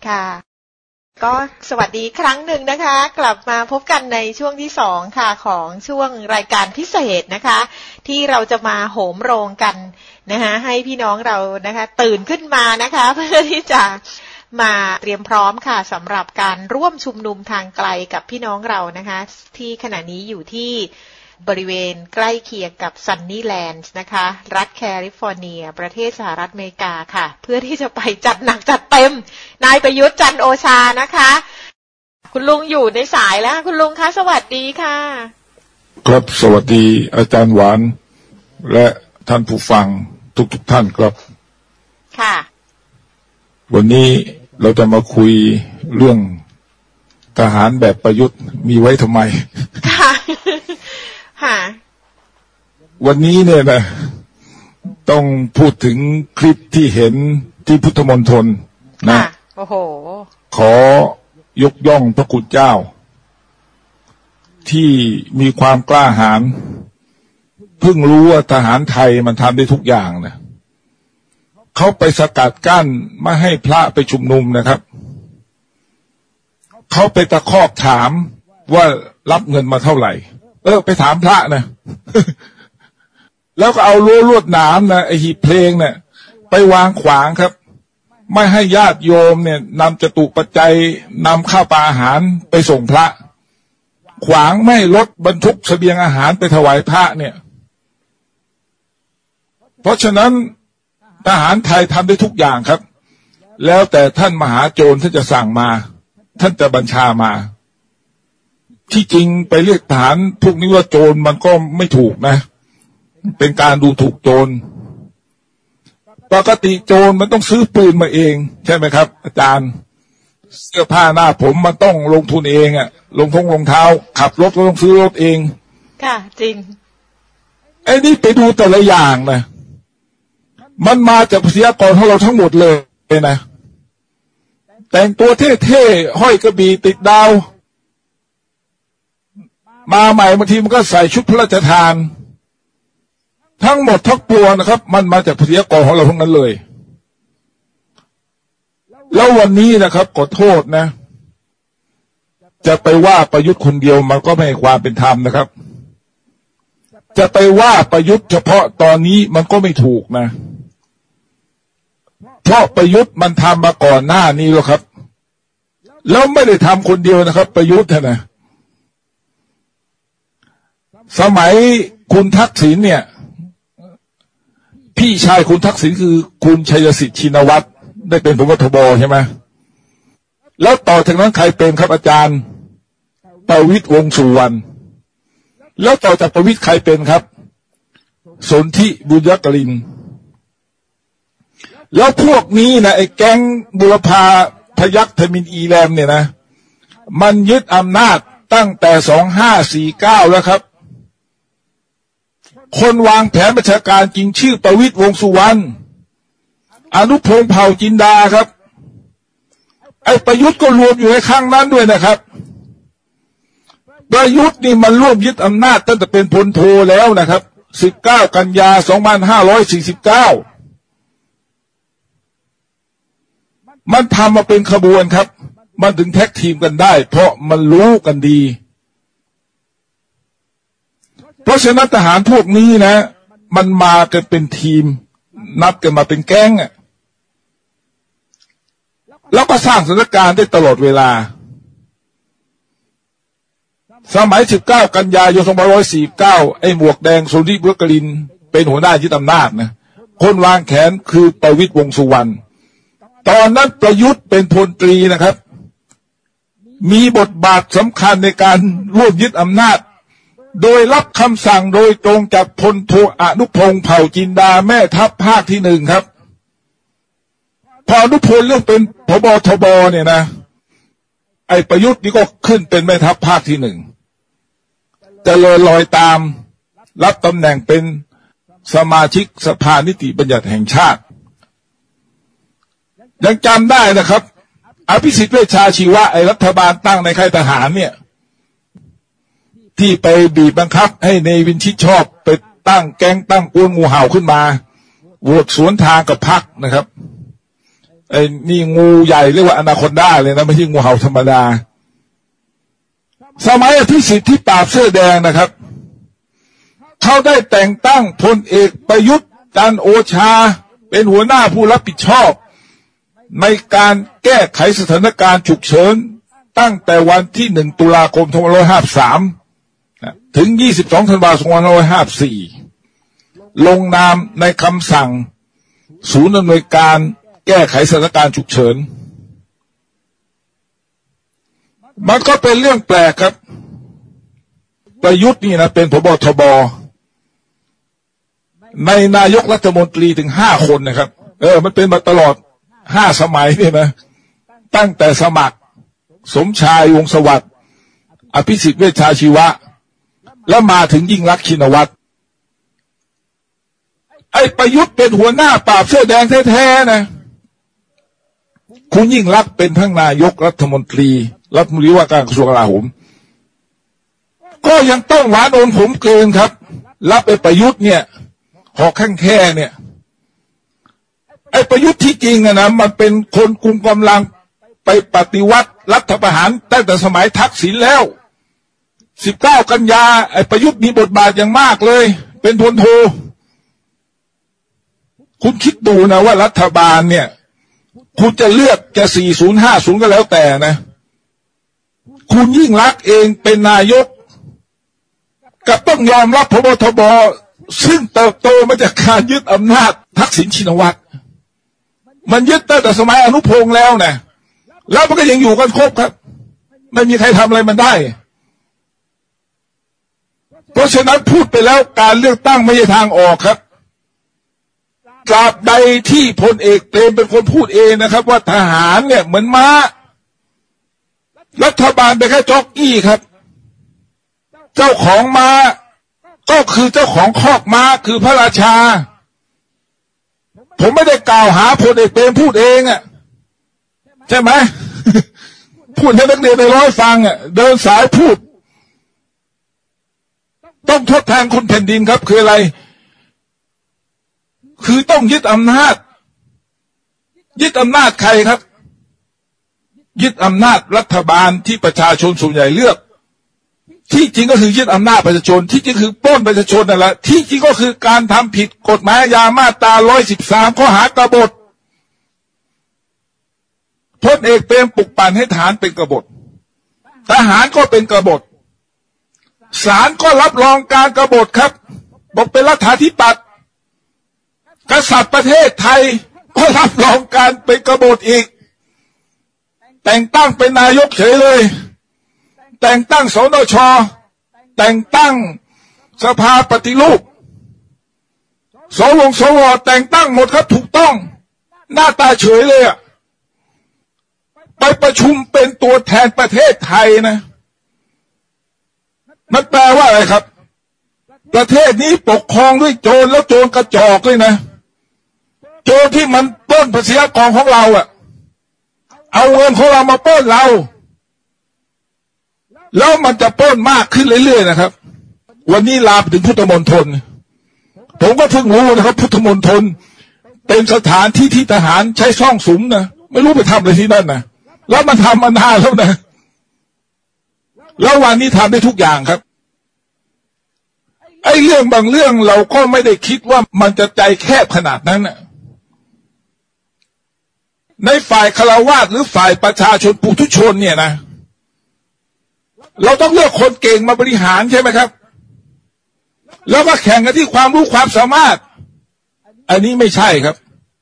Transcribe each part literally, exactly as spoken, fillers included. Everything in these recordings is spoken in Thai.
ค่ะก็สวัสดีครั้งหนึ่งนะคะกลับมาพบกันในช่วงที่สองค่ะของช่วงรายการพิเศษนะคะที่เราจะมาโหมโรงกันนะคะให้พี่น้องเรานะคะตื่นขึ้นมานะคะเพื่อที่จะมาเตรียมพร้อมค่ะสำหรับการร่วมชุมนุมทางไกลกับพี่น้องเรานะคะที่ขณะนี้อยู่ที่บริเวณใกล้เคียงกับซันนี่แลนด์นะคะรัฐแคลิฟอร์เนียประเทศสหรัฐอเมริกาค่ะเพื่อที่จะไปจัดหนักจัดเต็มนายประยุทธ์จันทร์โอชานะคะคุณลุงอยู่ในสายแล้วคุณลุงคะสวัสดีค่ะครับสวัสดีอาจารย์หวานและท่านผู้ฟังทุกๆท่านครับค่ะวันนี้เราจะมาคุยเรื่องทหารแบบประยุทธ์มีไว้ทำไมค่ะค่ะวันนี้เนี่ยนะต้องพูดถึงคลิปที่เห็นที่พุทธมณฑลนะโอ้โหขอยกย่องพระคุณเจ้าที่มีความกล้าหาญเพิ่งรู้ว่าทหารไทยมันทำได้ทุกอย่างนะเขาไปสกัดกั้นไม่ให้พระไปชุมนุมนะครับเขาไปตะคอกถามว่ารับเงินมาเท่าไหร่เออไปถามพระนะ แล้วก็เอารั้วลวดหนามนะไอหีบเพลงเนี่ยไปวางขวางครับไม่ให้ญาติโยมเนี่ยนำจตุปัจจัยนำข้าวปลาอาหารไปส่งพระขวางไม่ให้รถบรรทุกเสบียงอาหารไปถวายพระเนี่ยเพราะฉะนั้นทหารไทยทำได้ทุกอย่างครับแล้วแต่ท่านมหาโจรท่านจะสั่งมาท่านจะบัญชามาที่จริงไปเรียกทหารพวกนี้ว่าโจรมันก็ไม่ถูกนะเป็นการดูถูกโจรปกติโจรมันต้องซื้อปืนมาเองใช่ไหมครับอาจารย์เสื้อผ้าหน้าผมมันต้องลงทุนเองอะลงทงรองเท้าขับรถก็ต้องซื้อรถเองค่ะจริงไอ้นี่ไปดูแต่ละอย่างนะมันมาจากภาษีอากรของเราทั้งหมดเลยนะแต่งตัวเท่ๆห้อยกระบี่ติดดาวมาใหม่บางทีมันก็ใส่ชุดพระราชทานทั้งหมดทั้งปวงนะครับมันมาจากภาษีอากรของเราทั้งนั้นเลยแล้ววันนี้นะครับขอโทษนะจะไปว่าประยุทธ์คนเดียวมันก็ไม่ให้ความเป็นธรรมนะครับจะไปว่าประยุทธ์เฉพาะตอนนี้มันก็ไม่ถูกนะเพราะประยุทธ์มันทำมาก่อนหน้านี้แล้วครับแล้วไม่ได้ทำคนเดียวนะครับประยุทธ์นะสมัยคุณทักษิณเนี่ยพี่ชายคุณทักษิณคือคุณชัยสิทธิ์ชินวัตรได้เป็นผบ.ทบ.ใช่ไหมแล้วต่อจากนั้นใครเป็นครับอาจารย์ประวิตรวงษ์สุวรรณแล้วต่อจากประวิตรใครเป็นครับสนธิบุญยกลินแล้วพวกนี้นะไอ้แก๊งบุรพาพยัคฆ์ทมินอีแรมเนี่ยนะมันยึดอำนาจตั้งแต่สองห้าสี่เก้าแล้วครับคนวางแผนบัญชาการจริงชื่อประวิตรวงษ์สุวรรณอนุพงษ์เผ่าจินดาครับไอ้ประยุทธ์ก็รวมอยู่ในข้างนั้นด้วยนะครับประยุทธ์นี่มันร่วมยึดอำนาจตั้งแต่เป็นพลโทแล้วนะครับสิบเก้ากันยาสองพันห้าร้อยสี่สิบเก้ามันทำมาเป็นขบวนครับมันถึงแท็กทีมกันได้เพราะมันรู้กันดีเพราะฉะนั้นทหารพวกนี้นะมันมากันเป็นทีมนับกันมาเป็นแก๊งอ่ะแล้วก็สร้างสถานการณ์ได้ตลอดเวลาสมัยสิบเก้ากันยายนสองพันห้าร้อยสี่สิบเก้าไอ้หมวกแดงสนธิบุญยกลินเป็นหัวหน้ายึดอำนาจนะคนวางแผนคือประวิตรวงษ์สุวรรณตอนนั้นประยุทธ์เป็นพลตรีนะครับมีบทบาทสำคัญในการร่วมยึดอำนาจโดยรับคำสั่งโดยตรงจากพลโทอนุพงษ์เผ่าจินดาแม่ทัพภาคที่หนึ่งครับพออนุพงษ์เรื่องเป็นผบ.ทบ.เนี่ยนะไอ้ประยุทธ์นี่ก็ขึ้นเป็นแม่ทัพภาคที่หนึ่งจะเลยลอยตามรับตำแหน่งเป็นสมาชิกสภานิติบัญญัติแห่งชาติยังจำได้นะครับอภิสิทธิ์เวชชาชีวะไอ้รัฐบาลตั้งในค่ายทหารเนี่ยที่ไปบีบบังคับให้เนวินชิดชอบไปตั้งแก๊งตั้งกวนงูเห่าขึ้นมาโหวตสวนทางกับพรรคนะครับไอ้นี่งูใหญ่เรียกว่าอนาคอนดาเลยนะไม่ใช่งูเห่าธรรมดาสมัยอภิสิทธิ์ที่ปราบเสื้อแดงนะครับเขาได้แต่งตั้งพลเอกประยุทธ์จันทร์โอชาเป็นหัวหน้าผู้รับผิดชอบในการแก้ไขสถานการณ์ฉุกเฉินตั้งแต่วันที่หนึ่งตุลาคมสองพันห้าร้อยห้าสิบสามถึงยี่สิบสองธันวาคมสองพันห้าร้อยห้าสิบสี่ลงนามในคำสั่งศูนย์อำนวยการแก้ไขสถานการณ์ฉุกเฉินมันก็เป็นเรื่องแปลกครับประยุทธ์นี่นะเป็นผบ.ทบ.ในนายกรัฐมนตรีถึงห้าคนนะครับเออมันเป็นมาตลอดห้าสมัยนี่นะตั้งแต่สมัครสมชายวงศ์สวัสดิ์อภิสิทธิ์เวชชาชีวะแล้วมาถึงยิ่งลักษณ์ชินวัตรไอ้ประยุทธ์เป็นหัวหน้าปราบเสื้อแดงแท้ๆนะคุณยิ่งลักษณ์เป็นทั้งนายกรัฐมนตรีรัฐมนตรีว่าการกระทรวงกลาโหมก็ยังต้องหวานโอนผมเกินครับรับไอ้ประยุทธ์เนี่ยหอกข้างแค่เนี่ยไอ้ประยุทธ์ที่จริงอะนะมันเป็นคนกุมกำลังไปปฏิวัติรัฐประหารตั้งแต่สมัยทักษิณแล้วสิบเก้ากันยาไอ้ประยุทธ์มีบทบาทอย่างมากเลยเป็นพลโทคุณคิดดูนะว่ารัฐบาลเนี่ยคุณจะเลือกจะสี่ศูนย์ห้าศูนย์ก็แล้วแต่นะคุณยิ่งลักษณ์เองเป็นนายกกับต้องยอมรับพบทบซึ่งเติบโตมาจากการยึดอำนาจทักษิณชินวัตรมันยึดตั้งแต่สมัยอนุพงษ์แล้วนะแล้วมันก็ยังอยู่กันครบครับไม่มีใครทำอะไรมันได้เพราะฉะนั้นพูดไปแล้วการเลือกตั้งไม่ใช่ทางออกครับตราบใดที่พลเอกเปรมเป็นคนพูดเองนะครับว่าทหารเนี่ยเหมือนม้ารัฐบาลเป็นแค่จ็อกกี้ครับเจ้าของม้าก็คือเจ้าของคอกม้าคือพระราชาผมไม่ได้กล่าวหาพลเอกเปรมพูดเองอ่ะใช่ไหม พูดให้นักเรียนในร้อยฟังอ่ะเดินสายพูดต้องทดแทนคุณแผ่นดินครับคืออะไรคือต้องยึดอำนาจยึดอำนาจใครครับยึดอำนาจรัฐบาลที่ประชาชนส่วนใหญ่เลือกที่จริงก็คือยึดอำนาจประชาชนที่จริงคือปล้นประชาชนนั่นแหละที่จริงก็คือการทำผิดกฎหมายอาญามาตราหนึ่งร้อยสิบสามข้อหากบฏพลเอกเปรมปลุกปั่นให้ทหารเป็นกบฏทหารก็เป็นกบฏศาลก็รับรองการกบฏครับบอกเป็นรัฐาธิปัตย์กษัตริย์ประเทศไทยก็รับรองการเป็นกบฏอีกแต่งตั้งเป็นนายกเฉยเลยแต่งตั้งสนช.แต่งตั้งสภาปฏิรูปสวงสวแต่งตั้งหมดครับถูกต้องหน้าตาเฉยเลยอ่ะไปประชุมเป็นตัวแทนประเทศไทยนะมันแปลว่าอะไรครับประเทศนี้ปกครองด้วยโจรแล้วโจรกระจอกเลยนะโจรที่มันปล้นภาษีอากรของเราอ่ะเอาเงินของเรามาปล้นเราแล้วมันจะปล้นมากขึ้นเรื่อยๆนะครับวันนี้ลามถึงพุทธมณฑลผมก็เพิ่งรู้นะครับพุทธมณฑลเป็นสถานที่ที่ทหารใช้ซ่องสุมนะไม่รู้ไปทำอะไรที่นั่นนะแล้วมันทำมานานแล้วนะแล้ววันนี้ทำได้ทุกอย่างครับไอ้เรื่องบางเรื่องเราก็ไม่ได้คิดว่ามันจะใจแคบขนาดนั้นนะในฝ่ายฆราวาสหรือฝ่ายประชาชนปุถุชนเนี่ยนะเราต้องเลือกคนเก่งมาบริหารใช่ไหมครับแล้วก็แข่งกันที่ความรู้ความสามารถอันนี้ไม่ใช่ครับ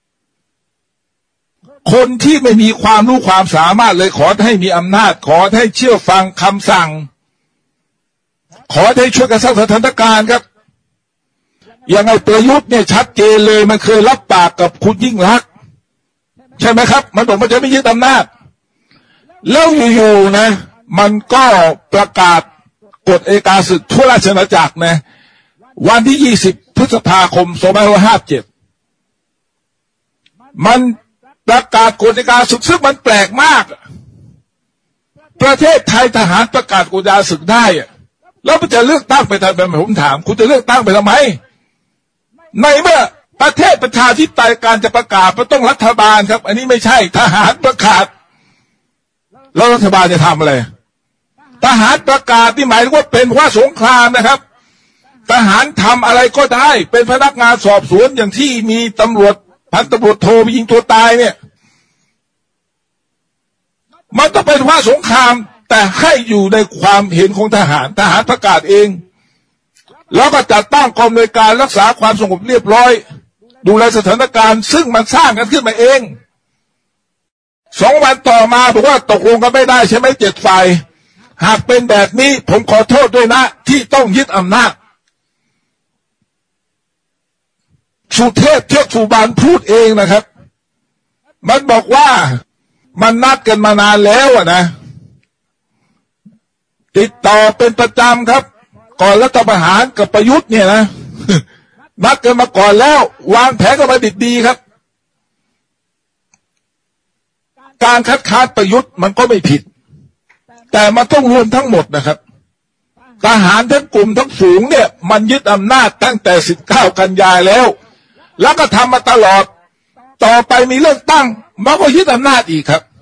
คนที่ไม่มีความรู้ความสามารถเลยขอให้มีอำนาจขอให้เชื่อฟังคำสั่งขอให้ช่วยกันสร้างสถานการณ์ครับอย่างไอ้ประยุทธ์เนี่ยชัดเจนเลยมันเคยรับปากกับคุณยิ่งลักษณ์ใช่ไหมครับมันบอกมันจะไม่ยึดอำนาจแล้วอยู่ๆนะมันก็ประกาศกฎอัยการศึกทั่วราชอาณาจักรนะวันที่ยี่สิบพฤษภาคมสองพันห้าร้อยห้าสิบเจ็ดมันประกาศกฎอัยการศึกซึ่งมันแปลกมากประเทศไทยทหารประกาศกฎอัยการศึกได้แล้วมันจะเลือกตั้งไปทำไมผมถามคุณจะเลือกตั้งไปทำไมในเมื่อปประเทศประชาธิปไตยการจะประกาศมันต้องรัฐบาลครับอันนี้ไม่ใช่ทหารประกาศแล้วรัฐบาลจะทำอะไรทหารประกาศที่หมายถึงว่าเป็นว่าสงครามนะครับทหารทำอะไรก็ได้เป็นพนักงานสอบสวนอย่างที่มีตำรวจพันตำรวจโทไปยิงตัวตายเนี่ยมันต้องเป็นว่าสงครามแต่ให้อยู่ในความเห็นของทหารทหารประกาศเองแล้วก็จัดตั้งกองอำนวยการรักษาความสงบเรียบร้อยดูแลสถานการณ์ซึ่งมันสร้างกันขึ้นมาเองสองวันต่อมาบอกว่าตกลงกันไม่ได้ใช่ไหมเจ็ดฝ่ายหากเป็นแบบนี้ผมขอโทษด้วยนะที่ต้องยึดอำนาจสุเทพเทือกสุบรรณพูดเองนะครับมันบอกว่ามันนัดกันมานานแล้วอะนะติดต่อเป็นประจำครับก่อนรัฐประหารกับประยุทธ์เนี่ยนะนัดกันมาก่อนแล้ววางแผนกันมาดิบดีครับการคัดค้านประยุทธ์มันก็ไม่ผิดแต่มันต้องรวมทั้งหมดนะครับทหารทั้งกลุ่มทั้งฝูงเนี่ยมันยึดอำนาจตั้งแต่สิบเก้ากันยายนแล้วแล้วก็ทำมาตลอดต่อไปมีเลือกตั้งมันก็ยึดอำนาจอีกครับ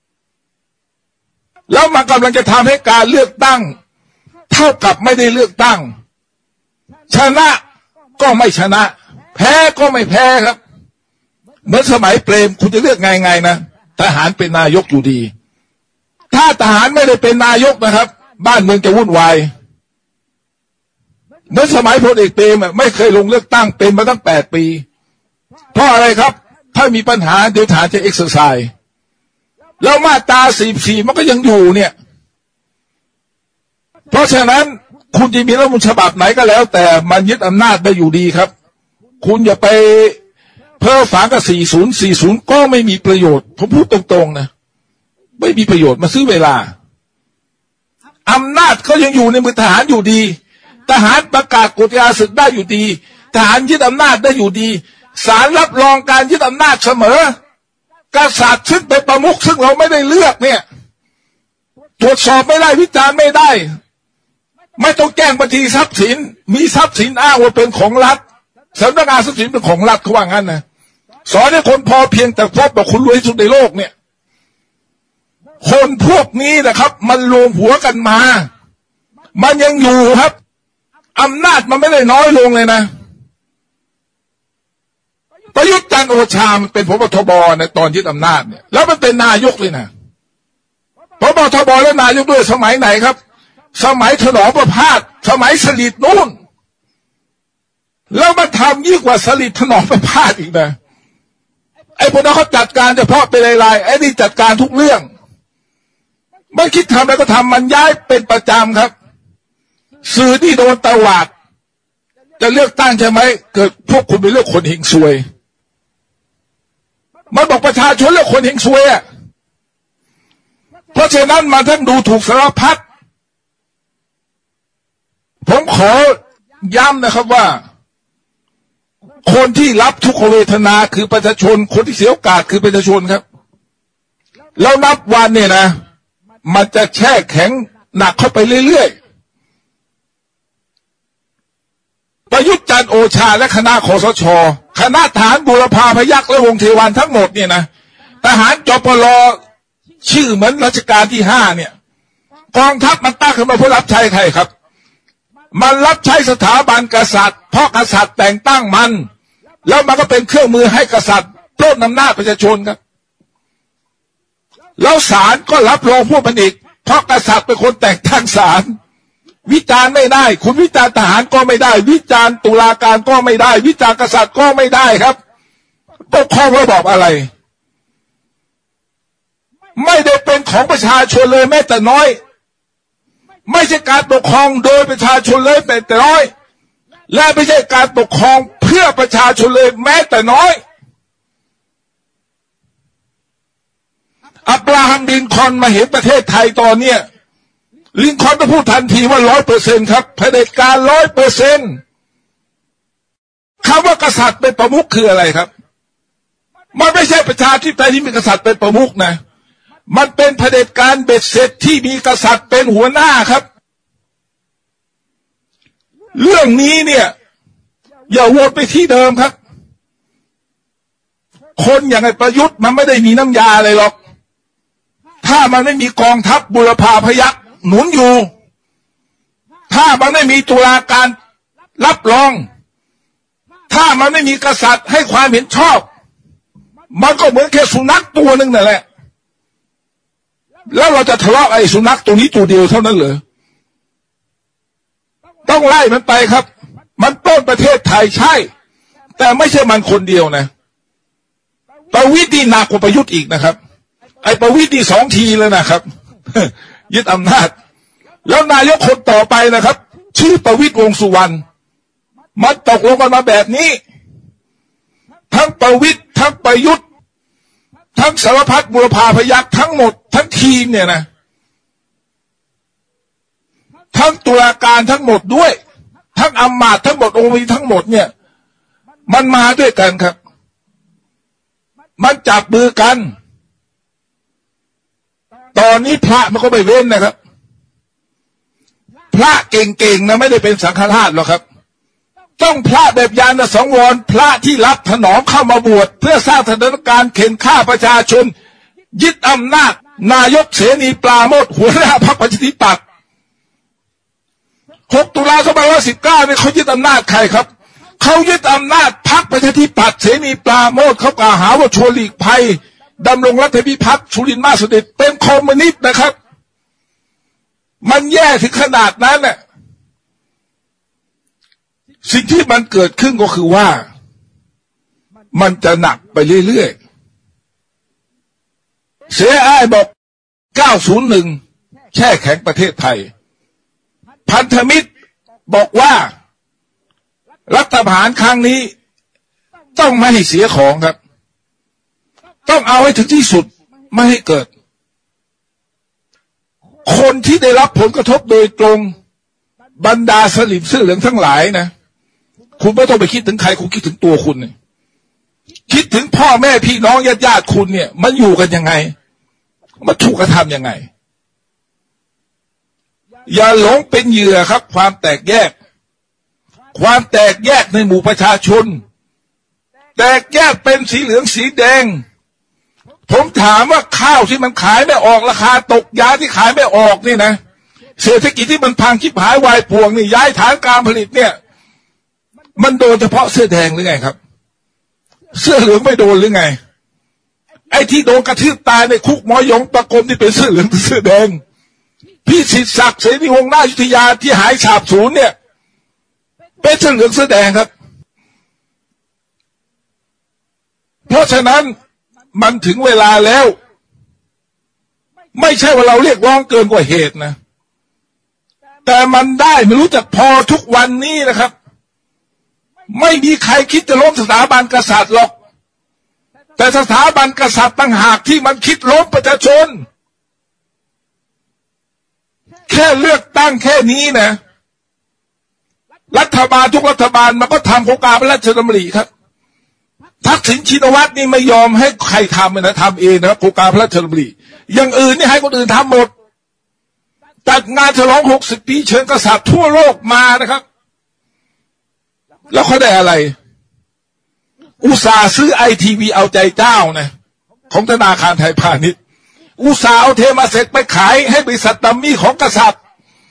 แล้วมันกำลังจะทำให้การเลือกตั้งเท่ากับไม่ได้เลือกตั้งชนะก็ไม่ชนะแพ้ก็ไม่แพ้ครับเหมือนสมัยเปรมคุณจะเลือกไงไงนะทหารเป็นนายกอยู่ดีถ้าทหารไม่ได้เป็นนายกนะครับบ้านเมืองจะวุ่นวายเหมือนสมัยพลเอกเปรมไม่เคยลงเลือกตั้งเป็นมาตั้งแปดปีเพราะอะไรครับถ้ามีปัญหาเดี๋ยวทหารจะเอ็กซ์ไซส์แล้วมาตราสี่สิบสี่มันก็ยังอยู่เนี่ยเพราะฉะนั้นคุณจะมีรัฐธรรมนูญฉบับไหนก็แล้วแต่มันยึดอำนาจได้อยู่ดีครับคุณอย่าไปเพ้อฝันกับสี่สิบ สี่สิบก็ไม่มีประโยชน์ผมพูดตรงๆนะไม่มีประโยชน์มาซื้อเวลาอำนาจก็ยังอยู่ในมือทหารอยู่ดีทหารประกาศกฎกาศึกได้อยู่ดีทหารยึดอำนาจได้อยู่ดีศาลรับรองการยึดอำนาจเสมอกษัตริย์ซึ่งเป็นประมุขซึ่งเราไม่ได้เลือกเนี่ยตรวจสอบไม่ได้วิจารณ์ไม่ได้ไม่ต้องแจ้งบัญชีทรัพย์สินมีทรัพย์สินอ้างว่าเป็นของรัฐสำนักงานทรัพย์สินเป็นของรัฐเขาว่างั้นนะสอนให้คนพอเพียงแต่พบว่าคุณรวยที่สุดในโลกเนี่ยคนพวกนี้นะครับมันรวมหัวกันมามันยังอยู่ครับอำนาจมันไม่ได้น้อยลงเลยนะประยุทธ์จันทร์โอชามันเป็นผบทบในตอนยึดอำนาจเนี่ยแล้วมันเป็นนายกเลยนะผบทบและนายกด้วยสมัยไหนครับสมัยถนอมประพาสสมัยสฤษดิ์นู่นแล้วมาทำยิ่งกว่าสฤษดิ์ถนอมประพาสอีกนะไอ้พวกนั้นเขาจัดการเฉพาะเป็นรายๆไอ้นี่จัดการทุกเรื่องไม่คิดทำอะไรก็ทำมันย้ายเป็นประจำครับสื่อที่โดนตวาดจะเลือกตั้งใช่ไหมเกิดพวกคุณไปเลือกคนเฮงซวยมันบอกประชาชนเลือกคนเฮงซวยอ่ะเพราะฉะนั้นมาทั้งดูถูกสารพัดผมขอย้ำนะครับว่าคนที่รับทุกขเวทนาคือประชาชนคนที่เสียโอกาสคือประชาชนครับแล้วนับวันเนี่ยนะมันจะแช่แข็งหนักเข้าไปเรื่อยๆประยุทธ์จันทร์โอชาและคณะคสช.คณะทหารบูรพาพยัคฆ์และวงเทวันทั้งหมดเนี่ยนะทหารจปล.ชื่อเหมือนรัชกาลที่ห้าเนี่ยกองทัพมันตั้งขึ้นมาเพื่อรับใช้ใครครับมันรับใช้สถาบันกษัตริย์เพราะกษัตริย์แต่งตั้งมันแล้วมันก็เป็นเครื่องมือให้กษัตริย์ปล้นอำนาจประชาชนครับแล้วศาลก็รับรองพวกมันอีกเพราะกษัตริย์เป็นคนแต่งตั้งศาลวิจารณ์ไม่ได้คุณวิจารณ์ทหารก็ไม่ได้วิจารณ์ตุลาการก็ไม่ได้วิจารณ์กษัตริย์ก็ไม่ได้ครับปกครองระบอบอะไรไม่ได้เป็นของประชาชนเลยแม้แต่น้อยไม่ใช่การปกครองโดยประชาชนเลยแม้แต่น้อยและไม่ใช่การปกครองเพื่อประชาชนเลยแม้แต่น้อยอับราฮัมลินคอล์นมาเห็นประเทศไทยตอนเนี้ยลินคอล์นก็พูดทันทีว่าร้อยเปอร์เซ็นต์ครับเผด็จการร้อยเปอร์เซ็นต์คำว่ากษัตริย์เป็นประมุขคืออะไรครับมันไม่ใช่ประชาธิปไตยที่มีกษัตริย์เป็นประมุขนะมันเป็นเผด็จการเบ็ดเสร็จที่มีกษัตริย์เป็นหัวหน้าครับเรื่องนี้เนี่ยอย่าวนไปที่เดิมครับคนอย่างไอ้ประยุทธ์มันไม่ได้มีน้ำยาอะไรหรอกถ้ามันไม่มีกองทัพบุรพาพยัคฆ์หนุนอยู่ถ้ามันไม่มีตุลาการรับรองถ้ามันไม่มีกษัตริย์ให้ความเห็นชอบมันก็เหมือนแค่สุนัขตัวหนึ่งนั่นแหละแล้วเราจะทะเลาะไอ้สุนัขตัวนี้ตัวเดียวเท่านั้นเหรอต้องไล่มันไปครับมันปล้นประเทศไทยใช่แต่ไม่ใช่มันคนเดียวนะประวิตรนี่หนักกว่าประยุทธ์อีกนะครับไอ้ประวิตรนี่สองทีเลยนะครับ ยึดอำนาจแล้วนายกคนต่อไปนะครับชื่อประวิตรวงษ์สุวรรณมันตกลงกันมาแบบนี้ทั้งประวิตรทั้งประยุทธ์ทั้งสารพัดบุรพาพยัคฆ์ทั้งหมดทั้งทีมเนี่ยนะทั้งตุลาการทั้งหมดด้วยทั้งอำมาตย์ทั้งหมดองค์มีทั้งหมดเนี่ยมันมาด้วยกันครับมันจับมือกันตอนนี้พระมันก็ไม่เว้นนะครับพระเก่งๆนะไม่ได้เป็นสังฆราชหรอกครับต้องพระแบบญาณสังวรพระที่รับถนอมเข้ามาบวชเพื่อสร้างสถานการณ์เข็นฆ่าประชาชนยึดอำนาจนายกเสนีปราโมชหัวหน้าพรรคประชาธิปัตย์หกตุลาสองพันห้าร้อยสิบเก้าเนี่ยเขายึดอำนาจใครครับเขายึดอำนาจพรรคประชาธิปัตย์เสนีปราโมชเขากล่าวหาว่าชวนหลีกภัยดำรงรัฐพิพัฒน์สุรินทร์มาสเสด็จเป็นคอมมิวนิสต์นะครับมันแย่ถึงขนาดนั้นน่ะสิ่งที่มันเกิดขึ้นก็คือว่ามันจะหนักไปเรื่อยๆเสียอ้ายบอกเก้าศูนย์หนึ่งแช่แข็งประเทศไทยพันธมิตรบอกว่ารัฐประหารครั้งนี้ต้องไม่ให้เสียของครับต้องเอาให้ถึงที่สุดไม่ให้เกิดคนที่ได้รับผลกระทบโดยตรงบรรดาสลิมเสื้อเหลืองทั้งหลายนะคุณไม่ต้องไปคิดถึงใครคุณคิดถึงตัวคุณเนี่ยคิดถึงพ่อแม่พี่น้องญาติญาติคุณเนี่ยมันอยู่กันยังไงมันถูกกระทำยังไงอย่าหลงเป็นเหยื่อครับความแตกแยกความแตกแยกในหมู่ประชาชนแตกแยกเป็นสีเหลืองสีแดงผมถามว่าข้าวที่มันขายไม่ออกราคาตกยาที่ขายไม่ออกนี่นะเศรษฐกิจที่มันพังชิบหายวายป่วงนี่ย้ายฐานการผลิตเนี่ยมันโดนเฉพาะเสื้อแดงหรือไงครับเสื้อเหลืองไม่โดนหรือไงไอ้ที่โดนกระทืบตายในคุกหมอยงประกรมที่เป็นเสื้อเหลืองเสื้อแดงพี่สิทธิศักดิ์เสนีวงศ์นายุทธยาที่หายฉาบสูญเนี่ยเป็นเสื้อเหลืองเสื้อแดงครับเพราะฉะนั้นมันถึงเวลาแล้วไม่ใช่ว่าเราเรียกร้องเกินกว่าเหตุนะแต่มันได้ไม่รู้จักพอทุกวันนี้นะครับไม่มีใครคิดจะล้มสถาบันกษัตริย์หรอกแต่สถาบันกษัตริย์ต่างหากที่มันคิดล้มประชาชนแค่เลือกตั้งแค่นี้นะรัฐบาลทุกรัฐบาลมันก็ทำโครงการพระราชดำริครับทักษิณชินวัตรนี่ไม่ยอมให้ใครทำนะทำเองนะโครงการพระราชดำริอย่างอื่นนี่ให้คนอื่นทำหมดจัดงานฉลองหกสิบปีเชิญกษัตริย์ทั่วโลกมานะครับแล้วเขาได้อะไรอุตสาห์ซื้อไอทีวีเอาใจเจ้านะของธนาคารไทยพาณิชย์อุตสาห์เอาเทมาเสร็จไปขายให้บริษัทดัมมี่ของกษัตริย์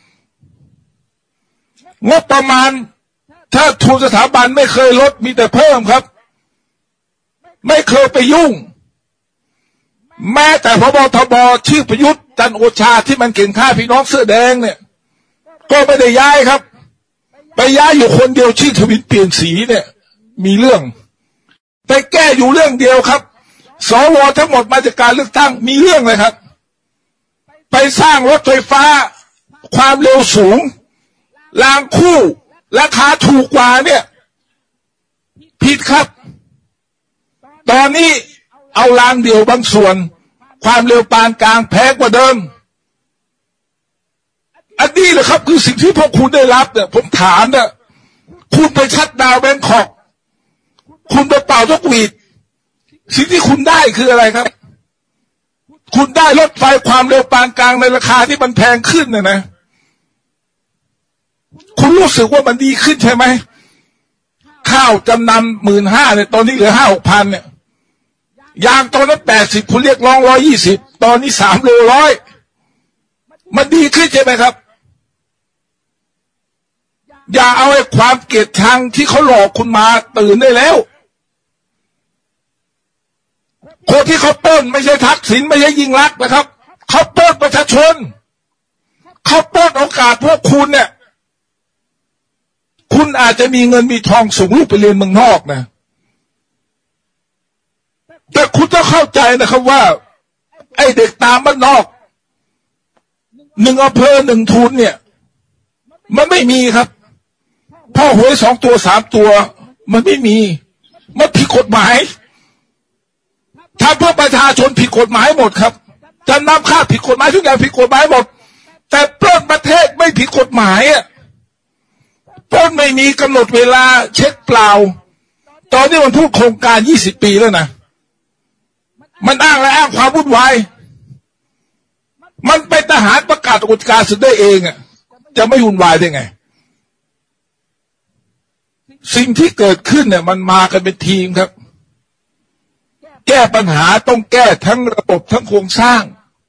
งบประมาณถ้าทุนสถาบันไม่เคยลดมีแต่เพิ่มครับไม่เคยไปยุ่งแม้แต่พบทบชื่อประยุทธ์จันทร์โอชาที่มันเก่งฆ่าพี่น้องเสื้อแดงเนี่ยก็ไม่ได้ย้ายครับไปย้ายอยู่คนเดียวชื่อทวินเปลี่ยนสีเนี่ยมีเรื่องไปแก้อยู่เรื่องเดียวครับสวทั้งหมดมาจากการเลือกตั้งมีเรื่องเลยครับไปสร้างรถไฟฟ้าความเร็วสูงรางคู่ราคาถูกกว่าเนี่ยผิดครับตอนนี้เอารางเดียวบางส่วนความเร็วปานกลางแพงกว่าเดิมอันนี้แหละครับคือสิ่งที่พวกคุณได้รับเนี่ยผมถามเนี่ยคุณไปชัดดาวแบงคอกคุณไปเป่าทุกวีดสิ่งที่คุณได้คืออะไรครับคุณได้รถไฟความเร็วปานกลางในราคาที่มันแพงขึ้นเนี่ยนะคุณรู้สึกว่ามันดีขึ้นใช่ไหมข้าวจำนำหมื่นห้าเนี่ยตอนนี้เหลือห้าหกพันเนี่ยยางตอนนั้นแปดสิบคุณเรียกร้องร้อยยี่สิบตอนนี้สามโลร้อยมันดีขึ้นใช่ไหมครับอย่าเอาไอ้ความเกลียดชังที่เขาหลอกคุณมาตื่นได้แล้วคนที่เขาปล้นไม่ใช่ทักษิณไม่ใช่ยิ่งลักษณ์นะครับเขาปล้นประชาชนเขาปล้นโอกาสพวกคุณเนี่ยคุณอาจจะมีเงินมีทองส่งลูกไปเรียนเมืองนอกนะแต่คุณต้องเข้าใจนะครับว่าไอ้เด็กตามบ้านนอกหนึ่งอำเภอหนึ่งทุนเนี่ยมันไม่มีครับพ่อหวยสองตัวสามตัวมันไม่มีมันผิดกฎหมายถ้าเพื่อประชาชนผิดกฎหมายหมดครับจะนำค่าผิดกฎหมายทุกอย่างผิดกฎหมายหมดแต่ปล้นประเทศไม่ผิดกฎหมายอ่ะปล้นไม่มีกำหนดเวลาเช็คเปล่าตอนนี้มันพูดโครงการยี่สิบปีแล้วนะมันอ้างและอ้างความวุ่นวายมันเป็นทหารประกาศกฎการศึกได้เองอ่ะจะไม่วุ่นวายได้ไงสิ่งที่เกิดขึ้นเนี่ยมันมากันเป็นทีมครับแก้ปัญหาต้องแก้ทั้งระบบทั้งโครงสร้าง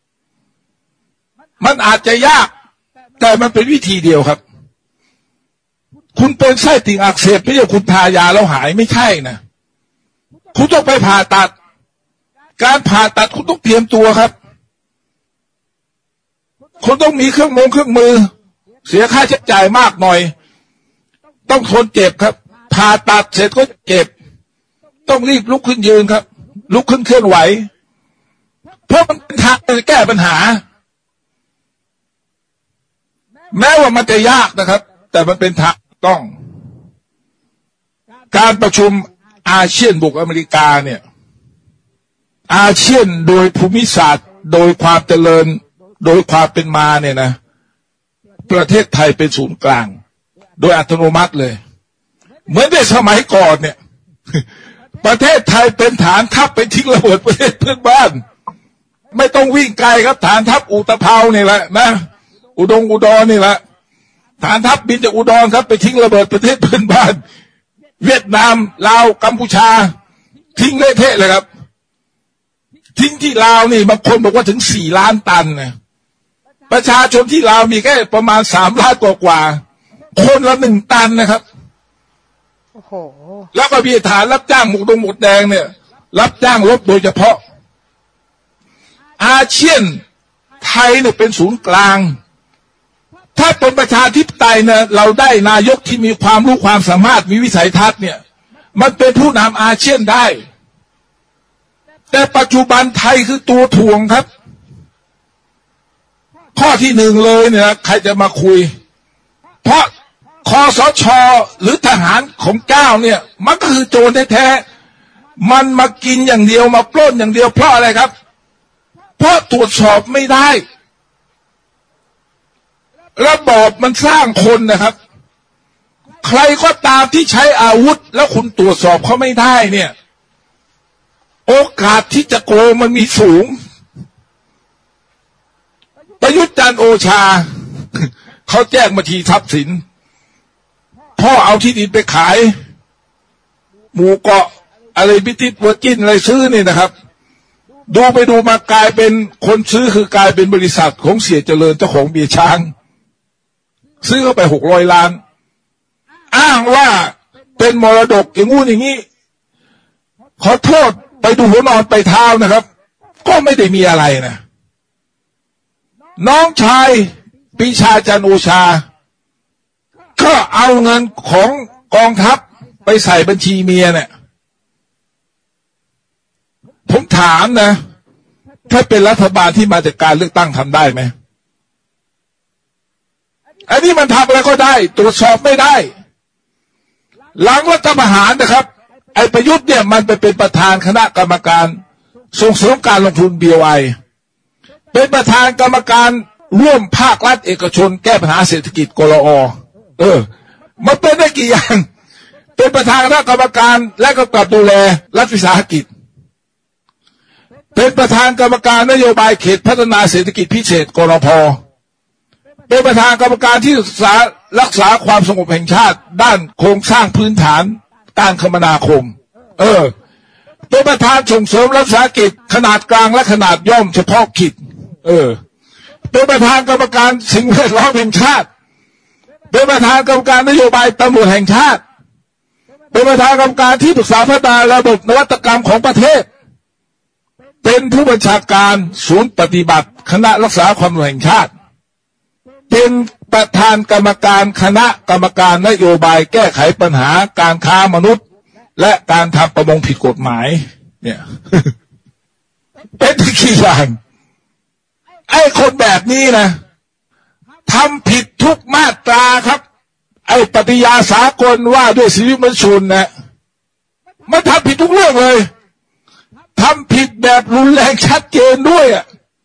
มันอาจจะยากแต่มันเป็นวิธีเดียวครับคุณเป็นไส้ติ่งอักเสบไม่ใช่คุณทายาแล้วหายไม่ใช่นะคุณต้องไปผ่าตัดการผ่าตัดคุณต้องเตรียมตัวครับคุณต้องมีเครื่องมือเครื่องมือเสียค่าใช้จ่ายมากหน่อยต้องทนเจ็บครับผ่าตัดเสร็จก็เจ็บต้องรีบลุกขึ้นยืนครับลุกขึ้นเคลื่อนไหวเพราะมันเป็นทางจะแก้ปัญหาแม้ว่ามันจะยากนะครับแต่มันเป็นทางต้องการประชุมอาเซียนบุกอเมริกาเนี่ยอาเซียนโดยภูมิศาสตร์โดยความเจริญโดยความเป็นมาเนี่ยนะประเทศไทยเป็นศูนย์กลางโดยอัตโนมัติเลยเหมือนในสมัยก่อนเนี่ยประเทศไทยเป็นฐานทัพไปทิ้งระเบิดประเทศเพื่อนบ้านไม่ต้องวิ่งไกลครับฐานทัพอุตภเปานี่แหละนะอุดงอุดรนี่แหละฐานทัพบินจากอุดรครับไปทิ้งระเบิดประเทศเพื่อนบ้านเวียดนามลาวกัมพูชาทิ้งเละเทะเลยครับทิ้งที่ลาวนี่บางคนบอกว่าถึงสี่ล้านตันนะประชาชนที่ลาวมีแค่ประมาณสามล้านกว่ากว่าคนละหนึ่งตันนะครับโอ้โหแล้วก็มีฐานรับจ้างหมูดงหมูแดงเนี่ยรับจ้างรบโดยเฉพาะอาเซียนไทยเนี่ยเป็นศูนย์กลางถ้าเป็นประชาธิปไตยเนี่ยเราได้นายกที่มีความรู้ความสามารถมีวิสัยทัศน์เนี่ยมันเป็นผู้นำอาเซียนได้แต่ปัจจุบันไทยคือตัวถ่วงครับข้อที่หนึ่งเลยเนี่ยใครจะมาคุยเพราะคสช.หรือทหารของเจ้าเนี่ยมันก็คือโจรแท้ๆมันมากินอย่างเดียวมาปล้นอย่างเดียวเพราะอะไรครับเพราะตรวจสอบไม่ได้ระบอบมันสร้างคนนะครับใครก็ตามที่ใช้อาวุธแล้วคุณตรวจสอบเขาไม่ได้เนี่ยโอกาสที่จะโกงมันมีสูงประยุทธ์จันทร์โอชาเขาแจ้งมาทีทรัพย์สินพ่อเอาที่ดินไปขายหมู่เกาะอะไรบิทิตเวอร์จินอะไรซื้อนี่นะครับดูไปดูมากลายเป็นคนซื้อคือกลายเป็นบริษัทของเสียเจริญเจ้าของเบียร์ช้างซื้อเข้าไปหกร้อยล้านอ้างว่าเป็นมรดกอย่างงู้นอย่างนี้ขอโทษไปดูหัวนอนไปเท้านะครับก็ไม่ได้มีอะไรนะน้องชายปรีชาจันทร์โอชาก็เอาเงินของกองทัพไปใส่บัญชีเมียเนี่ยผมถามนะถ้าเป็นรัฐบาลที่มาจากการเลือกตั้งทำได้ไหมอันนี้มันทำอะไรก็ได้ตรวจสอบไม่ได้หลังรัฐประหารนะครับไอ้ประยุทธ์เนี่ยมันไปเป็นประธานคณะกรรมการส่งเสริมการลงทุน บี โอ ไอ เป็นประธานกรรมการร่วมภาครัฐเอกชนแก้ปัญหาเศรษฐกิจกลอ.เออมันเป็นได้กี่อย่างเป็นประธานคณะกรรมการและก็กำกับดูแลรัฐวิสาหกิจเป็นประธานกรรมการนโยบายเขตพัฒนาเศรษฐกิจพิเศษกนพ.เป็นประธานกรรมการที่รักษารักษาความสงบแห่งชาติด้านโครงสร้างพื้นฐานการคมนาคมเออเป็นประธานส่งเสริมรัฐวิสาหกิจขนาดกลางและขนาดย่อมเฉพาะกิจเออเป็นประธานกรรมการสิ่งแวดล้อมแห่งชาติเป็นประธานกรรมการนโยบายตำรวจแห่งชาติเป็นประธานกรรมการที่ปรึกษาพัฒนาระบบนวัตกรรมของประเทศเป็นผู้บัญชาการศูนย์ปฏิบัติคณะรักษาความมั่นคงแห่งชาติเป็นประธานกรรมการคณะกรรมการนโยบายแก้ไขปัญหาการค้ามนุษย์และการทำประมงผิดกฎหมายเนี่ย เป็นกี่อย่างไอ้คนแบบนี้นะทำผิดทุกมาตราครับไอ้ปฏิญาณสากลว่าด้วยสิทธิมนุษยชนนะมันทำผิดทุกเรื่องเลยทำผิดแบบรุนแรงชัดเจนด้วยอ่ะ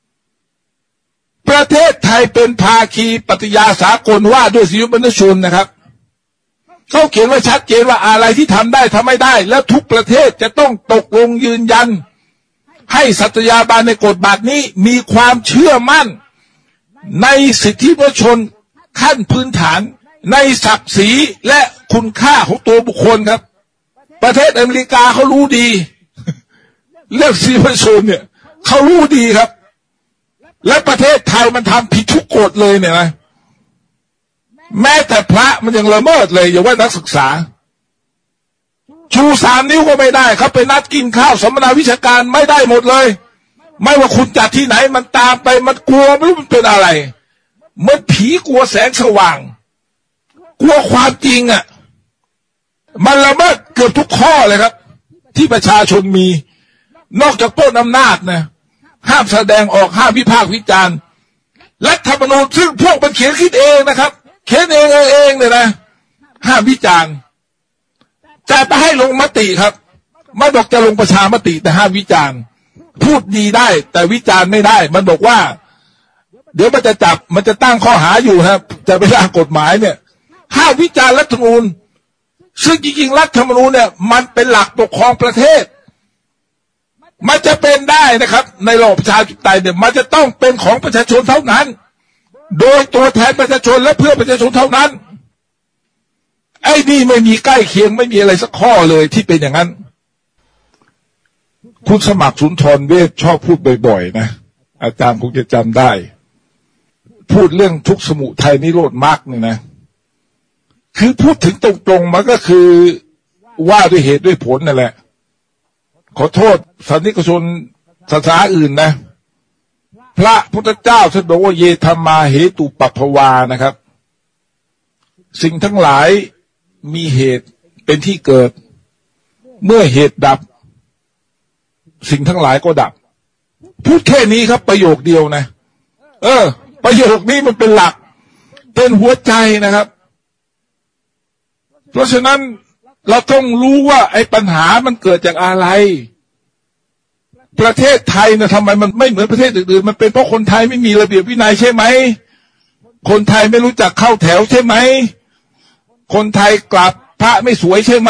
ประเทศไทยเป็นภาคีปฏิญาณสากลว่าด้วยสิทธิมนุษยชนนะครับเขาเขียนไว้ชัดเจนว่าอะไรที่ทำได้ทำไม่ได้แล้วทุกประเทศจะต้องตกลงยืนยันให้สัตยาบันในกฎบัตรนี้มีความเชื่อมั่นในสิทธิมนุษยชนขั้นพื้นฐานในศักดิ์ศรีและคุณค่าของตัวบุคคลครับประเทศอเมริกาเขารู้ดีเรื่องสิทธิมนุษยชนเนี่ยเขารู้ดีครับและประเทศไทยมันทำผิดทุกกฎเลยเนี่ยนะแม้แต่พระมันยังละเมิดเลยอย่าว่านักศึกษาชูสามนิ้วก็ไม่ได้ครับไปนัดกินข้าวสัมมนาวิชาการไม่ได้หมดเลยไม่ว่าคุณจัดที่ไหนมันตามไปมันกลัวไม่รู้มันเป็นอะไรมันผีกลัวแสงสว่างกลัวความจริงอ่ะมันละเมิดเกือบทุกข้อเลยครับที่ประชาชนมีนอกจากปล้นอำนาจนะห้ามแสดงออกห้ามวิพากษ์วิจารณ์รัฐธรรมนูญซึ่งพวกมันเขียนคิดเองนะครับเขียนเองเองเองเลยนะห้ามวิจารณ์จะไปให้ลงมติครับไม่บอกจะลงประชามติแต่ห้ามวิจารณ์พูดดีได้แต่วิจารณ์ไม่ได้มันบอกว่าเดี๋ยวมันจะจับมันจะตั้งข้อหาอยู่ครับจะไปร่างกฎหมายเนี่ยห้ามวิจารณ์รัฐธรรมนูญซึ่งจริงๆรัฐธรรมนูญเนี่ยมันเป็นหลักปกครองประเทศมันจะเป็นได้นะครับในระบอบประชาธิปไตยเนี่ยมันจะต้องเป็นของประชาชนเท่านั้นโดยตัวแทนประชาชนและเพื่อประชาชนเท่านั้นไอ้นี่ไม่มีใกล้เคียงไม่มีอะไรสักข้อเลยที่เป็นอย่างนั้นคุณสมัครสุนทรเวชชอบพูดบ่อยๆนะอาจารย์คงจะจำได้พูดเรื่องทุกข์สมุทัยนิโรธมรรคเนี่ยนะคือพูดถึงตรงๆมันก็คือว่าด้วยเหตุด้วยผลนั่นแหละขอโทษศาสนิกชนศาสนาอื่นนะพระพุทธเจ้าท่านบอกว่าเยธรรมาเหตุปัปภวานะครับสิ่งทั้งหลายมีเหตุเป็นที่เกิดเมื่อเหตุดับสิ่งทั้งหลายก็ดับพูดแค่นี้ครับประโยคเดียวนะเออประโยคนี้มันเป็นหลักเป็นหัวใจนะครับเพราะฉะนั้นเราต้องรู้ว่าไอ้ปัญหามันเกิดจากอะไรประเทศไทยนะทำไมมันไม่เหมือนประเทศอื่นๆมันเป็นเพราะคนไทยไม่มีระเบียบวินัยใช่ไหมคนไทยไม่รู้จักเข้าแถวใช่ไหมคนไทยกราบพระไม่สวยใช่ไหม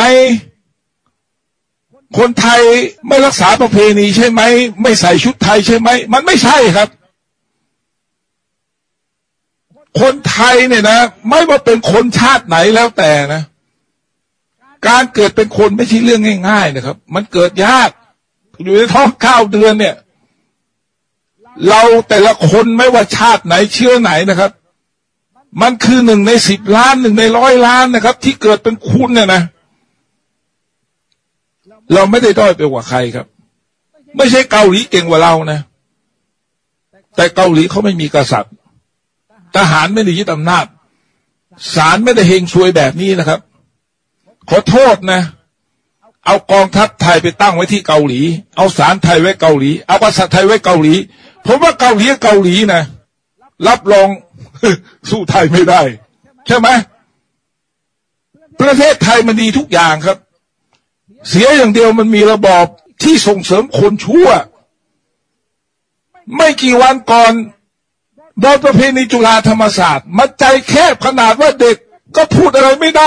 คนไทยไม่รักษาประเพณีใช่ไหมไม่ใส่ชุดไทยใช่ไหมมันไม่ใช่ครับคนไทยเนี่ยนะไม่ว่าเป็นคนชาติไหนแล้วแต่นะการเกิดเป็นคนไม่ใช่เรื่องง่ายๆนะครับมันเกิดยากอยู่ในท้องเก้าเดือนเนี่ยเราแต่ละคนไม่ว่าชาติไหนเชื้อไหนนะครับมันคือหนึ่งในสิบล้านหนึ่งในร้อยล้านนะครับที่เกิดเป็นคุณเนี่ยนะเราไม่ได้ด้อยไปกว่าใครครับไม่ใช่เกาหลีเก่งกว่าเรานะแต่เกาหลีเขาไม่มีกษัตริย์ทหารไม่ได้ยึดอำนาจศาลไม่ได้เฮงซวยแบบนี้นะครับขอโทษนะเอากองทัพไทยไปตั้งไว้ที่เกาหลีเอาศาลไทยไว้เกาหลีเอากษัตริย์ไทยไว้เกาหลีผมว่าเกาหลีเกาหลีนะรับรองสู้ไทยไม่ได้ใช่ไหมประเทศไทยมันดีทุกอย่างครับเสียอย่างเดียวมันมีระบอบที่ส่งเสริมคนชั่วไม่กี่วันก่อนโดยประเพณีจุฬาธรรมศาสตร์มันใจแคบขนาดว่าเด็กก็พูดอะไรไม่ได้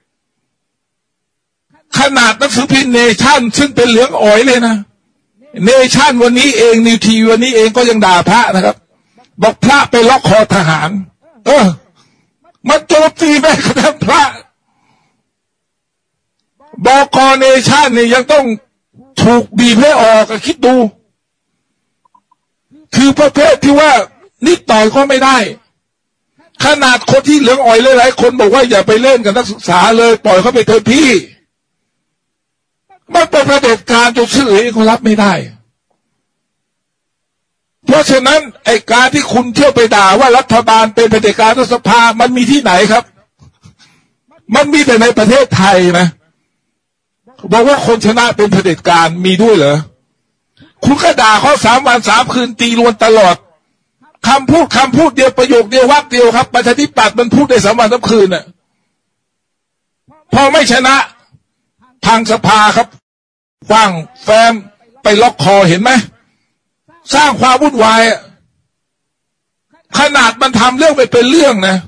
ขนาดหนังสือพิมพ์เนชั่นซึ่งเป็นเหลืองอ๋อยเลยนะเนชั่นวันนี้เองนิวทีวันนี้เองก็ยังด่าพระนะครับบอกพระไปล็อกคอทหารเออมันโจมตีแม้กระทั่งพระบก.เนชั่นเนี่ยยังต้องถถูกบีบให้ออกคิดดูคือประเภทที่ว่านิดต่อยก็ไม่ได้ขนาดคนที่เหลืองอ่อยหลายๆคนบอกว่าอย่าไปเล่นกับนักศึกษาเลยปล่อยเขาไปเถอะพี่มันเป็นประเผด็จการจนชื่อเองเขารับไม่ได้เพราะฉะนั้นไอ้การที่คุณเที่ยวไปด่าว่ารัฐบาลเป็นเผด็จการรัฐสภามันมีที่ไหนครับมันมีแต่ในประเทศไทยนะบอกว่าคนชนะเป็นเผด็จการมีด้วยเหรอคุณก็ด่าเขาสามวันสามคืนตีรวนตลอดคำพูดคำพูดเดียวประโยคเดียววรรคเดียวครับประชาธิปัตย์มันพูดได้สามวันสามคืนน่ะพอไม่ชนะทางสภาครับคว้างแฟ้มไปล็อกคอเห็นไหมสร้างความวุ่นวายขนาดมันทำเรื่องไปเป็นเรื่องนะ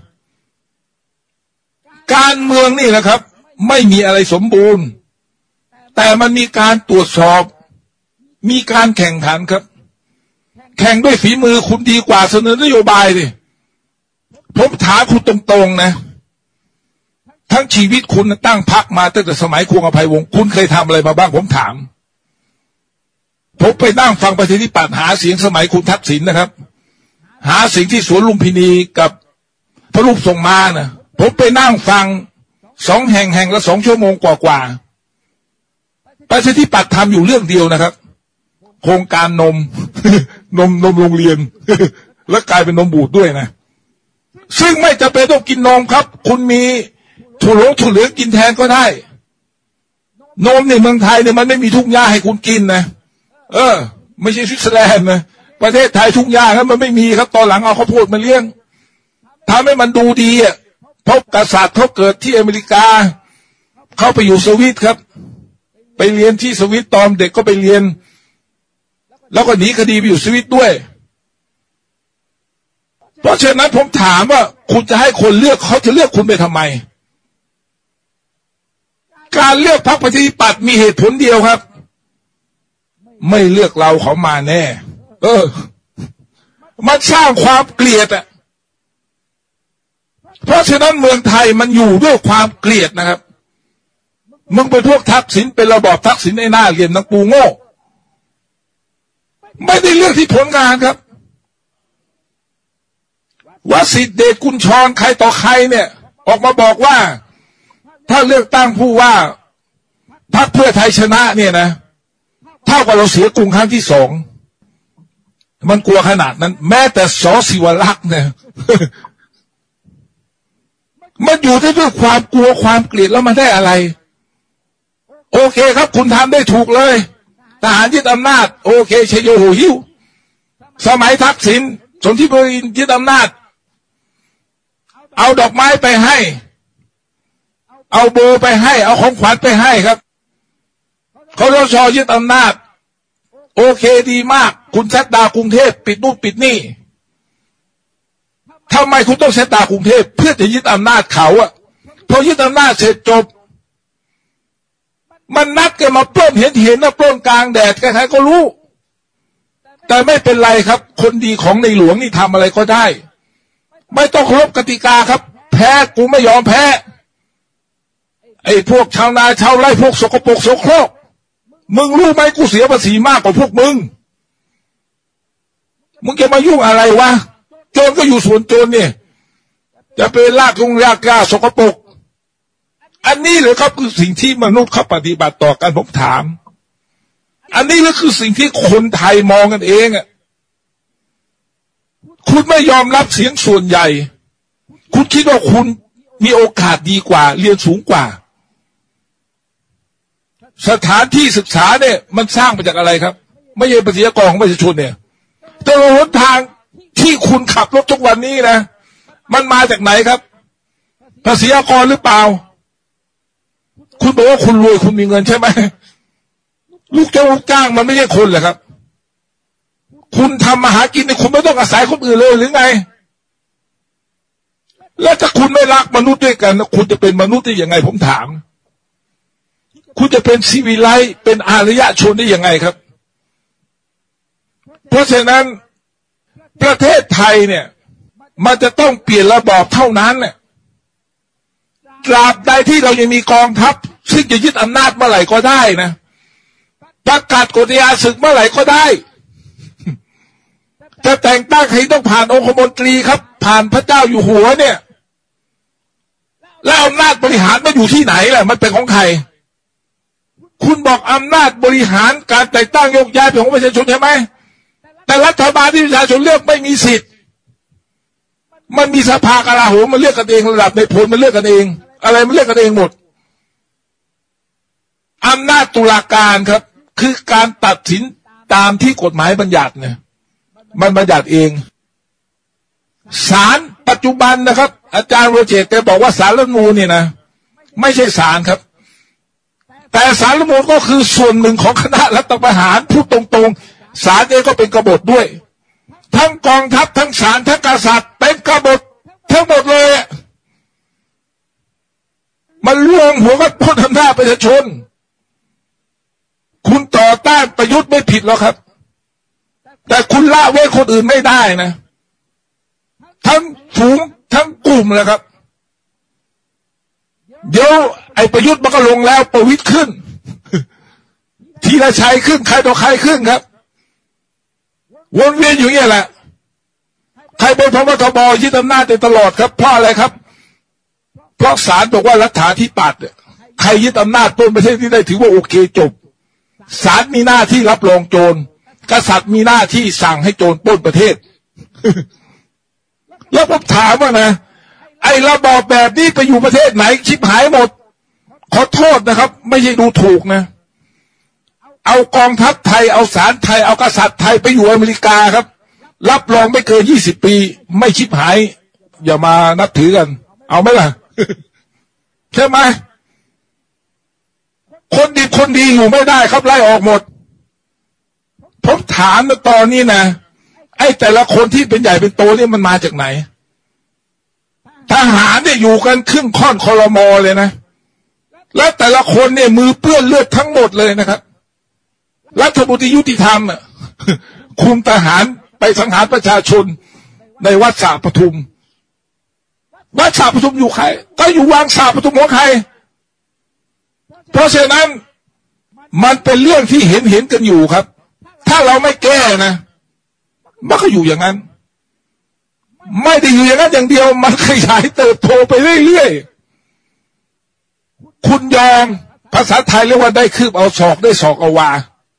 การเมืองนี่นะครับไม่มีอะไรสมบูรณ์แต่มันมีการตรวจสอบมีการแข่งขันครับแข่งด้วยฝีมือคุณดีกว่าเสนอนโยบายดิผมถามคุณตรงๆนะทั้งชีวิตคุณตั้งพรรคมาตั้งแต่สมัยควงอภัยวงศ์คุณเคยทำอะไรมาบ้างผมถามผมไปนั่งฟังประชาธิปัตย์หาเสียงสมัยคุณทักษิณนะครับหาเสียงที่สวนลุมพินีกับพระรูปทรงมานะผมไปนั่งฟังสองแห่งแห่งละสองชั่วโมงกว่าๆประชาธิปัตย์ทำอยู่เรื่องเดียวนะครับโครงการนม นมนมโรงเรียน แล้วกลายเป็นนมบูดด้วยนะซึ่งไม่จำเป็นต้องกินนมครับคุณมีถั่วเหลืองถั่วเหลืองกินแทนก็ได้นมในเมืองไทยเนี่ยมันไม่มีทุ่งหญ้าให้คุณกินนะเออไม่ใช่สวิตเซอร์แลนด์นะประเทศไทยทุ่งหญ้าครับมันไม่มีครับตอนหลังเอาข้าวโพดมาเลี้ยงทำให้มันดูดีอ่ะเพราะกษัตริย์เขาเกิดที่อเมริกาเขาไปอยู่สวิตครับไปเรียนที่สวิตตอนเด็กก็ไปเรียนแล้วก็หนีคดีไปอยู่สวิตด้วยเพราะฉะนั้นผมถามว่าคุณจะให้คนเลือกเขาจะเลือกคุณไปทำไมการเลือกพรรคประชาธิปัตย์มีเหตุผลเดียวครับไม่เลือกเราเขามาแน่เออมันสร้างความเกลียดอ่ะเพราะฉะนั้นเมืองไทยมันอยู่ด้วยความเกลียดนะครับมึงเป็นพวกทักษิณเป็นระบอบทักษิณไอ้หน้าเรียนนักปูโง่ไม่ได้เลือกที่ผลงานครับวสิทธิ์เดชกุลชรใครต่อใครเนี่ยออกมาบอกว่าถ้าเลือกตั้งผู้ว่าพรรคเพื่อไทยชนะเนี่ยนะเท่ากับเราเสียกรุงครั้งที่สองมันกลัวขนาดนั้นแม้แต่ส.ศิวลักษณ์เนี่ย มันอยู่ได้ด้วยความกลัวความเกลียดแล้วมันได้อะไรโอเคครับคุณทำได้ถูกเลยทหารยึดอำนาจโอเคชโยโหหิวสมัยทักษิณสนธิบดินทร์ยึดอำนาจเอาดอกไม้ไปให้เอาโบไปให้เอาของขวัญไปให้ครับครช.ยึดอำนาจโอเคดีมากคุณชัดดาวกรุงเทพปิดนู่นปิดนี่ทำไมคุณต้องชัดดาวกรุงเทพเพื่อจะยึดอำนาจเขาอะพอยึดอำนาจเสร็จจบมันนัดกันมาปล้นเห็นเห็นนะปล้นกลางแดดใครๆก็รู้แต่ไม่เป็นไรครับคนดีของในหลวงนี่ทำอะไรก็ได้ไม่ต้องเคารพกติกาครับแพ้กูไม่ยอมแพ้ไอ้พวกชาวนาชาวไร่พวกสกปรกโสโครกมึงรู้ไหมกูเสียภาษีมากกว่าพวกมึงมึงจะมายุ่งอะไรวะโจรก็อยู่ส่วนโจรเนี่ยจะเป็นลากลงลากกาสกปรกอันนี้เลยครับคือสิ่งที่มนุษย์เขาปฏิบัติต่อกันผมถามอันนี้เลยคือสิ่งที่คนไทยมองกันเองอ่ะคุณไม่ยอมรับเสียงส่วนใหญ่คุณคิดว่าคุณมีโอกาสดีกว่าเรียนสูงกว่าสถานที่ศึกษาเนี่ยมันสร้างมาจากอะไรครับไม่ใช่ภาษีกองของประชาชนเนี่ยแต่หนทางที่คุณขับรถทุกวันนี้นะมันมาจากไหนครับภาษีกรหรือเปล่าคุณบอกว่าคุณรวยคุณมีเงินใช่ไหมลูกเจ้าลูกจ้างมันไม่ใช่คนเหรอครับคุณทำมาหากินเนี่ยคุณไม่ต้องอาศัยคนอื่นเลยหรือไงแล้วถ้าคุณไม่รักมนุษย์ด้วยกันคุณจะเป็นมนุษย์ได้ยังไงผมถามคุณจะเป็นซีวิไลซ์เป็นอารยชนได้ยังไงครับเพราะฉะนั้นประเทศไทยเนี่ยมันจะต้องเปลี่ยนระบอบเท่านั้นเนี่ยตราบใดที่เรายังมีกองทัพซึ่งจะยึดอำนาจเมื่อไหร่ก็ได้นะประกาศกฎยาศึกเมื่อไหร่ก็ได้จะแต่งตั้งใครต้องผ่านองคมนตรีครับผ่านพระเจ้าอยู่หัวเนี่ยแล้วอำนาจบริหารมันอยู่ที่ไหนล่ะมันเป็นของใครคุณบอกอำนาจบริหารการแต่งตั้งโยกย้ายเป็นของประชาชนใช่ไหมแต่รัฐบาลที่ประชาชนเลือกไม่มีสิทธิ์มันมีสภากลาโหมมันเลือกกันเองระดับในพลมันเลือกกันเองอะไรมันเลือกกันเองหมดอำนาจตุลาการครับคือการตัดสินตามที่กฎหมายบัญญัติเนี่ยมันบัญญัติเองศาลปัจจุบันนะครับอาจารย์โรเจตแกบอกว่าศาลรัฐธรรมนูญเนี่ยนะไม่ใช่ศาลครับแต่ศาลรัฐธรรมนูญก็คือส่วนหนึ่งของคณะรัฐประหารพูดตรงๆศาลเองก็เป็นกบฏด้วยทั้งกองทัพทั้งศาลทั้งกษัตริย์เป็นกบฏทั้งหมดเลยมันรวมหัวกันพ้นอำนาจประชาชนคุณต่อต้านประยุทธ์ไม่ผิดหรอกครับแต่คุณละเว้นคนอื่นไม่ได้นะทั้งฝูงทั้งกลุ่มเลยครับเดี๋ยวไอ้ประยุทธ์มันก็ลงแล้วประวิตรขึ้นทีละชัยขึ้นใครต่อใครขึ้นครับวนเวียนอยู่อย่างนี้แหละใครเป็นพบทบยึดอำนาจตลอดครับเพราะอะไรครับเพราะศาลบอกว่ารัฐาธิปัตย์ใครยึดอำนาจต้นประเทศที่ได้ถือว่าโอเคจบศาลมีหน้าที่รับรองโจรกษัตริย์มีหน้าที่สั่งให้โจรปล้นประเทศแล้วผมถามว่านะไอ้ระบอบแบบนี้ไปอยู่ประเทศไหนชิบหายหมดขอโทษนะครับไม่ใช่ดูถูกนะเอากองทัพไทยเอาศาลไทยเอากษัตริย์ไทยไปอยู่อเมริกาครับรับรองไม่เกินยี่สิบปีไม่ชิบหายอย่ามานับถือกันเอาไหมล่ะ ใช่ไหมคนดีคนดีอยู่ไม่ได้ครับไล่ออกหมดผมถามนะตอนนี้นะไอ้แต่ละคนที่เป็นใหญ่เป็นโตนี่มันมาจากไหนทหารเนี่ยอยู่กันครึ่งค่อนคลมอเลยนะและแต่ละคนเนี่ยมือเปื้อนเลือดทั้งหมดเลยนะครับรัฐมนตรียุติธรรมอ่ะคุมทหารไปสังหารประชาชนในวัดสาปทุมวัดสาปทุมอยู่ใครก็อยู่วังสาปทุมของใครเพราะฉะนั้นมันเป็นเรื่องที่เห็นเห็นกันอยู่ครับถ้าเราไม่แก้นะมันก็อยู่อย่างนั้นไม่ได้อยู่อย่างนั้นอย่างเดียวมันขยายเติบโตไปเรื่อยๆคุณยอมภาษาไทยเรียกว่าได้คืบเอาศอกได้ศอกเอาวา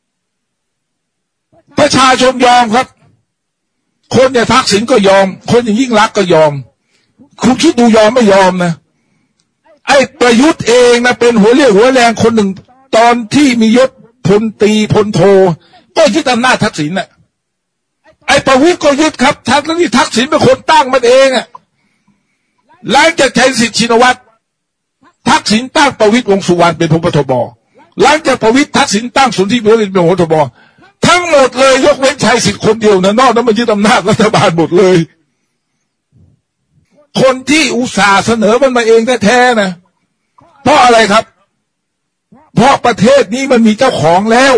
ประชาชนยอมครับคนอย่างทักษิณก็ยอมคนอย่างยิ่งรักษณ์ก็ยอมคุณคิดดูยอมไม่ยอมนะไอ้ประยุทธ์เองนะเป็นหัวเรี่ยวหัวแรงคนหนึ่งตอนที่มียศพลตรีพลโทก็ยึดอำนาจทักษิณน่ะไอ้ประวิตรก็ยึดครับทักนี่ทักษิณเป็นคนตั้งมันเองอ่ะหลังจากชัยสิทธิ์ชินวัตรทักษิณตั้งประวิตรวงษ์สุวรรณเป็นพบทบหลังจากประวิตรทักษิณตั้งสุนทรีบุรินทร์เป็นพบทบทั้งหมดเลยยกเว้นชัยสิทธิ์คนเดียวนะนอกนั้นมันยึดอำนาจรัฐบาลหมดเลยคนที่อุตส่าห์เสนอมันมาเองแท้ๆนะเพราะอะไรครับเพราะประเทศนี้มันมีเจ้าของแล้ว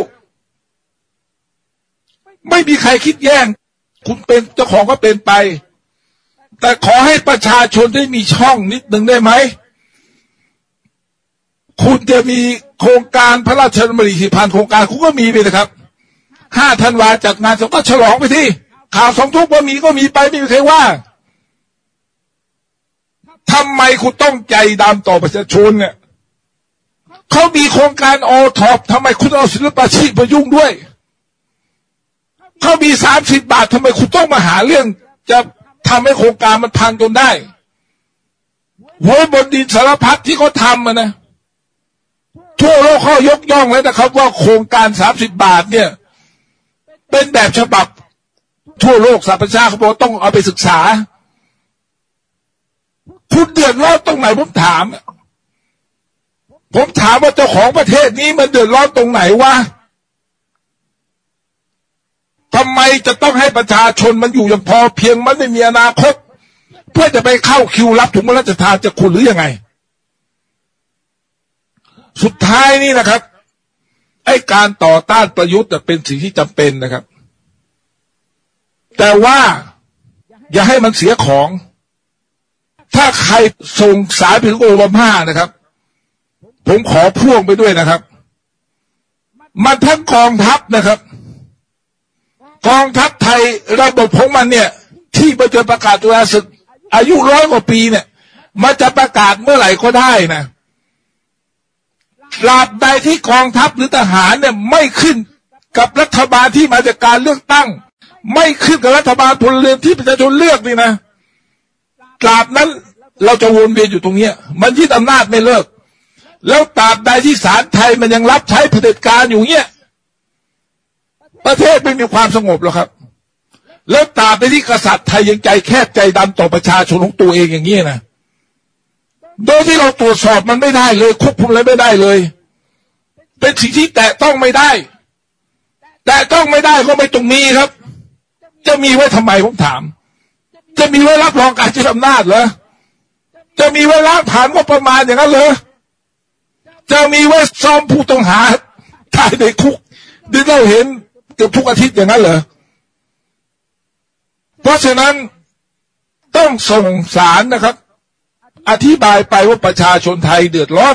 ไม่มีใครคิดแย่งคุณเป็นเจ้าของก็เป็นไปแต่ขอให้ประชาชนได้มีช่องนิดหนึ่งได้ไหมคุณจะมีโครงการพระราชดำริสี่พันโครงการคุณก็มีไปนะครับห้าธันวาจัดงานสงกรานต์ฉลองไปที่ข่าวสองทุกว่ามีก็มีไปไม่มีใครว่าทำไมคุณต้องใจดำต่อประชาชนเนี่ยเขามีโครงการออท็อปทำไมคุณเอาศิลปาชีพมายุ่งด้วยเขามีสามสิบบาททำไมคุณต้องมาหาเรื่องจะทำให้โครงการมันพังจนได้หวยบนดินสารพัดที่เขาทำมานะทั่วโลกเขายกย่องเลยนะครับว่าโครงการสามสิบบาทเนี่ยเป็นแบบฉบับทั่วโลกสหประชาชาติเขาบอกต้องเอาไปศึกษาคุณเดือดร้อนตรงไหนผมถามผมถามว่าเจ้าของประเทศนี้มันเดือดร้อนตรงไหนวะทำไมจะต้องให้ประชาชนมันอยู่อย่างพอเพียงมันไม่มีอนาคตเพื่อจะไปเข้าคิวรับถุงพระราชทานจากคุณหรือยังไงสุดท้ายนี่นะครับไอ้การต่อต้านประยุทธ์เป็นสิ่งที่จำเป็นนะครับแต่ว่าอย่าให้มันเสียของถ้าใครส่งสายไปถึงโอบามานะครับผมขอพ่วงไปด้วยนะครับมันทั้งกองทัพนะครับกองทัพไทยระบบของมันเนี่ยที่มันจะประกาศตัวศึกอายุร้อยกว่าปีเนี่ยมันจะประกาศเมื่อไหร่ก็ได้นะตราบใดที่กองทัพหรือทหารเนี่ยไม่ขึ้นกับรัฐบาลที่มาจากการเลือกตั้งไม่ขึ้นกับรัฐบาลพลเรือนที่ประชาชนเลือกนี่นะตราบนั้นเราจะวนเวียนอยู่ตรงนี้มันยึดอำนาจไม่เลิกแล้วตราบใดที่ศาลไทยมันยังรับใช้เผด็จการอยู่เงี้ยประเทศไม่มีความสงบหรอกครับแล้วตราบใดที่กษัตริย์ไทยยังใจแคบใจดำต่อประชาชนของตัวเองอย่างนี้นะโดยที่เราตรวจสอบมันไม่ได้เลยควบคุมอะไรไม่ได้เลยเป็นสิ่งที่แตะต้องไม่ได้แตะต้องไม่ได้ก็ไม่ต้องมีครับจะมีไว้ทำไมผมถามจะมีไว้รับรองการใช้อำนาจเหรอจะมีไว้ล้างผ่านงบประมาณอย่างนั้นเหรอจะมีไว้ซ้อมผู้ต้องหาตายในคุกดิเราเห็นเกือบทุกอาทิตย์อย่างนั้นเหรอเพราะฉะนั้นต้องส่งสารนะครับอธิบายไปว่าประชาชนไทยเดือดร้อน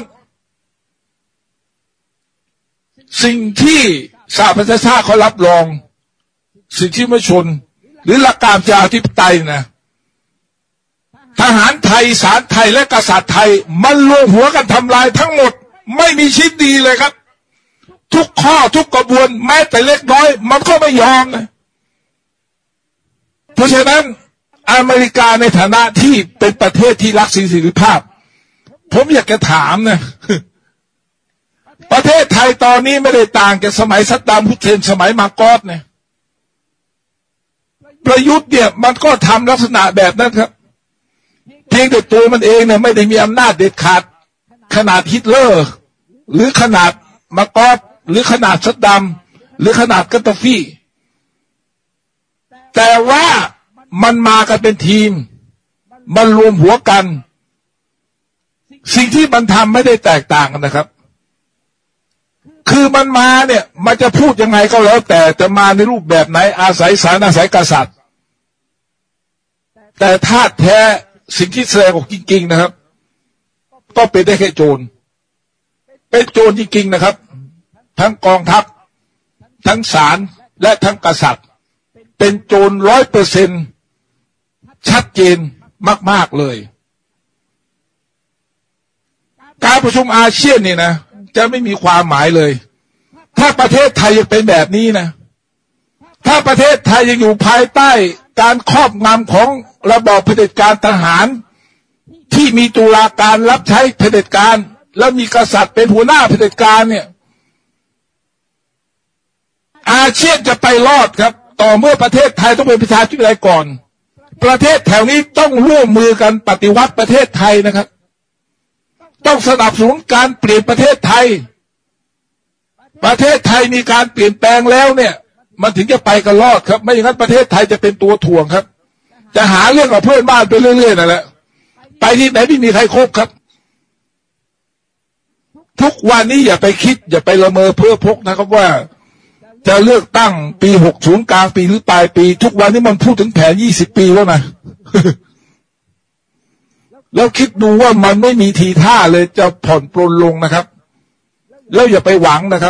สิ่งที่สหประชาชาติเขารับรองสิ่งที่ไม่ชนหรือหลักการประชาธิปไตยนะทหารไทยศาลไทยและกษัตริย์ไทยมันรวมหัวกันทำลายทั้งหมดไม่มีชิ้นดีเลยครับทุกข้อทุกกระบวนแม้แต่เล็กน้อยมันก็ไม่ยอมนะเพราะฉะนั้นอเมริกาในฐานะที่เป็นประเทศที่รักสิทธิภาพผมอยากจะถามนะประเทศไทยตอนนี้ไม่ได้ต่างจากสมัยซัดดามฮุสเซนสมัยมาโกสเนี่ยประยุทธ์เนี่ยมันก็ทำลักษณะแบบนั้นครับเพียงแต่ตัวมันเองเนี่ยไม่ได้มีอำนาจเด็ดขาดขนาดฮิตเลอร์หรือขนาดมาโกสหรือขนาดซัดดามหรือขนาดกัตตาฟีแต่ว่ามันมากันเป็นทีมมันรวมหัวกันสิ่งที่มันทำไม่ได้แตกต่างกันนะครับคือมันมาเนี่ยมันจะพูดยังไงก็แล้วแต่จะมาในรูปแบบไหนอาศัยศาลอาศัยกษัตริย์แต่ธาตุแท้สิ่งที่แสดงออกจริงๆนะครับก็เป็นได้แค่โจรเป็นโจรจริงๆนะครับทั้งกองทัพทั้งศาลและทั้งกษัตริย์เป็นโจรร้อยเปอร์เซ็นต์ชัดเจนมากๆเลยการประชุมอาเซียนเนี่ยนะจะไม่มีความหมายเลยถ้าประเทศไทยยังเป็นแบบนี้นะถ้าประเทศไทยยังอยู่ภายใต้การครอบงำของระบอบเผด็จการทหารที่มีตุลาการรับใช้เผด็จการแล้วมีกษัตริย์เป็นหัวหน้าเผด็จการเนี่ยอาเซียนจะไปรอดครับต่อเมื่อประเทศไทยต้องเป็นประชาธิปไตยก่อนประเทศแถวนี้ต้องร่วมมือกันปฏิวัติประเทศไทยนะครับต้องสนับสนุนการเปลี่ยนประเทศไทยประเทศไทยมีการเปลี่ยนแปลงแล้วเนี่ยมันถึงจะไปกันรอดครับไม่อย่างนั้นประเทศไทยจะเป็นตัวถ่วงครับจะหาเรื่องกับเพื่อนบ้านไปเรื่อยๆนั่นแหละไปที่ไหนไม่มีใครคบครับทุกวันนี้อย่าไปคิดอย่าไปละเมอเพ้อพกนะครับว่าจะเลือกตั้งปีหกสิบกลางปีหรือปลายปีทุกวันนี้มันพูดถึงแผนยี่สิบปีแล้วนะแล้วคิดดูว่ามันไม่มีทีท่าเลยจะผ่อนปลนลงนะครับแล้วอย่าไปหวังนะครับ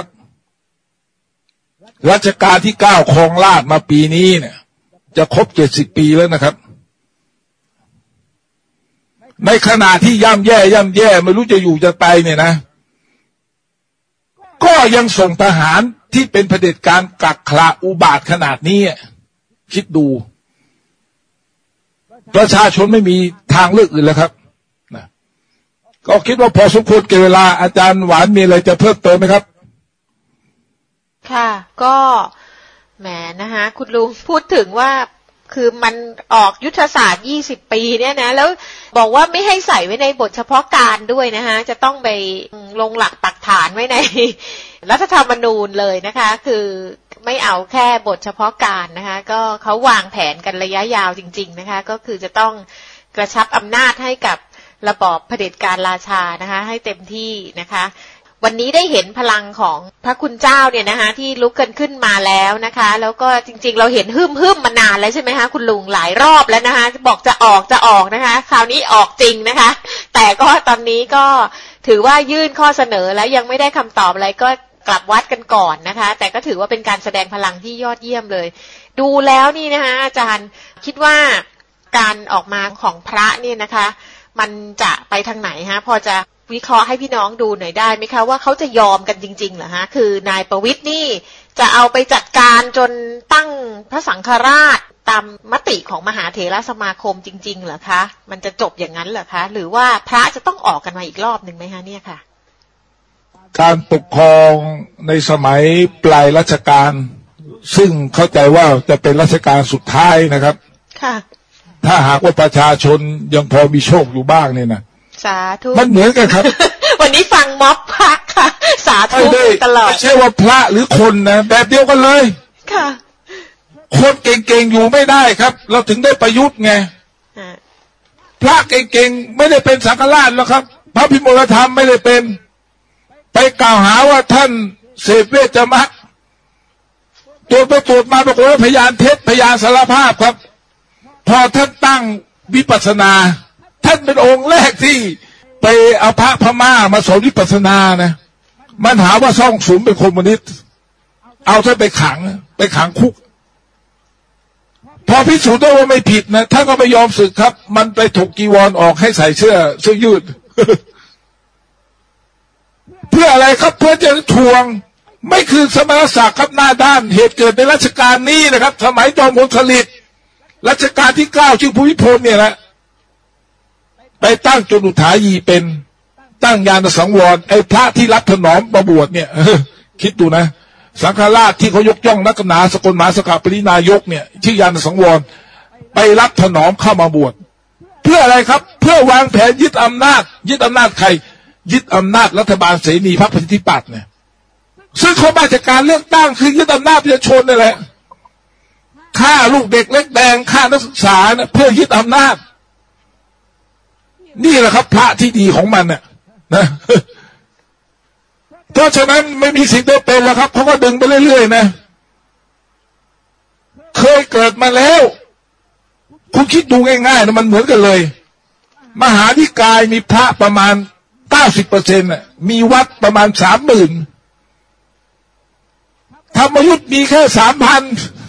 รัชกาลที่เก้าครองราชย์มาปีนี้เนี่ยจะครบเจ็ดสิบปีแล้วนะครับในขณะที่ย่ำแย่ย่ำแย่ไม่รู้จะอยู่จะไปเนี่ยนะก็ยังส่งทหารที่เป็นเผด็จการกักขระอุบาทขนาดนี้คิดดูประชาชนไม่มีทางเลือกอื่นแล้วครับนะก็คิดว่าพอสมควรแก่เวลาอาจารย์หวานมีอะไรจะเพิ่มเติมไหมครับค่ะก็แหมนะคะคุณลุงพูดถึงว่าคือมันออกยุทธศาสตร์ยี่สิบปีเนี่ยนะแล้วบอกว่าไม่ให้ใส่ไว้ในบทเฉพาะการด้วยนะคะจะต้องไปลงหลักปักฐานไว้ในรัฐธรรมนูญเลยนะคะคือไม่เอาแค่บทเฉพาะการนะคะก็เขาวางแผนกันระยะยาวจริงๆนะคะก็คือจะต้องกระชับอำนาจให้กับระบอบเผด็จการราชานะคะให้เต็มที่นะคะวันนี้ได้เห็นพลังของพระคุณเจ้าเนี่ยนะคะที่ลุกกันขึ้นมาแล้วนะคะแล้วก็จริงๆเราเห็นฮึ่มฮึ่มมานานแล้วใช่ไหมคะคุณลุงหลายรอบแล้วนะคะบอกจะออกจะออกนะคะคราวนี้ออกจริงนะคะแต่ก็ตอนนี้ก็ถือว่ายื่นข้อเสนอแล้วยังไม่ได้คำตอบอะไรก็กลับวัดกันก่อนนะคะแต่ก็ถือว่าเป็นการแสดงพลังที่ยอดเยี่ยมเลยดูแล้วนี่นะคะอาจารย์คิดว่าการออกมาของพระนี่นะคะมันจะไปทางไหนฮะพอจะวิเคราะห์ให้พี่น้องดูหน่อยได้ไหมคะว่าเขาจะยอมกันจริงๆเหรอฮะคือนายประวิตรนี่จะเอาไปจัดการจนตั้งพระสังฆราชตามมติของมหาเถรสมาคมจริงๆเหรอคะมันจะจบอย่างนั้นเหรอคะหรือว่าพระจะต้องออกกันมาอีกรอบหนึ่งไหมคะเนี่ยค่ะการปกครองในสมัยปลายรัชกาลซึ่งเข้าใจว่าจะเป็นรัชกาลสุดท้ายนะครับค่ะถ้าหากว่าประชาชนยังพอมีโชคอยู่บ้างเนี่ยนะสาธุมันเหมือนกันครับวันนี้ฟังม็อบพระค่ะสาธุตลอดไม่ใช่ว่าพระหรือคนนะแบบเดียวกันเลยค่ะคนเก่งๆอยู่ไม่ได้ครับเราถึงได้ประยุทธ์ไงพระเก่งๆไม่ได้เป็นสังฆราชแล้วครับพระพิมลธรรมไม่ได้เป็นไปกล่าวหาว่าท่านเสพเวชมรรคตรวจไปตรวจมาปรากฏว่าพยานเท็จพยานสารภาพครับพอท่านตั้งวิปัสสนาท่านเป็นองค์แรกที่ไปเอาพระพม่ามาสอนวิปัสสนานะมันหาว่าซ่องสุมเป็นคอมมิวนิสต์เอาท่านไปขังไปขังคุกพอพิสูจน์ได้ว่าไม่ผิดนะท่านก็ไม่ยอมสึกครับมันไปถกจีวรออกให้ใส่เสื้อเสื้อยืด เพื่ออะไรครับเพื่อจะทวงไม่คืนสมณศักดิ์ครับหน้าด้านเหตุเกิดในรัชกาลนี้นะครับสมัยจอมพลสฤษดิ์รัชกาลที่เก้าชื่อภูมิพลเนี่ยแหละไปตั้งจนุฐายีเป็นตั้งญาณสังวรไอ้พระที่รับถนอมประบวชเนี่ยคิดดูนะสังฆราชที่เขายกย่องนักหนาสกลมหาสกปรินายกเนี่ยชื่อญาณสังวรไปรับถนอมเข้ามาบวชเพื่ออะไรครับเพื่อวางแผนยึดอำนาจยึดอำนาจใครยึดอำนาจรัฐบาลเสนีพรรคประชาธิปัตย์เนี่ยซึ่งเขามาจากการเลือกตั้งคือยึดอำนาจประชาชนนั่นแหละฆ่าลูกเด็กเล็กแดงฆ่านักศึกษาเนี่ยเพื่อยึดอำนาจนี่แหละครับพระที่ดีของมันเนี่ยนะเพราะฉะนั้นไม่มีสิทธิ์ได้เป็นแล้วครับเขาก็ดึงไปเรื่อยๆนะเคยเกิดมาแล้วคุณคิดดูง่ายๆนะมันเหมือนกันเลยมหานิกายมีพระประมาณเก้าสิบเปอร์เซ็นต์น่ะมีวัดประมาณสามหมื่นธรรมยุทธ์มีแค่สามพัน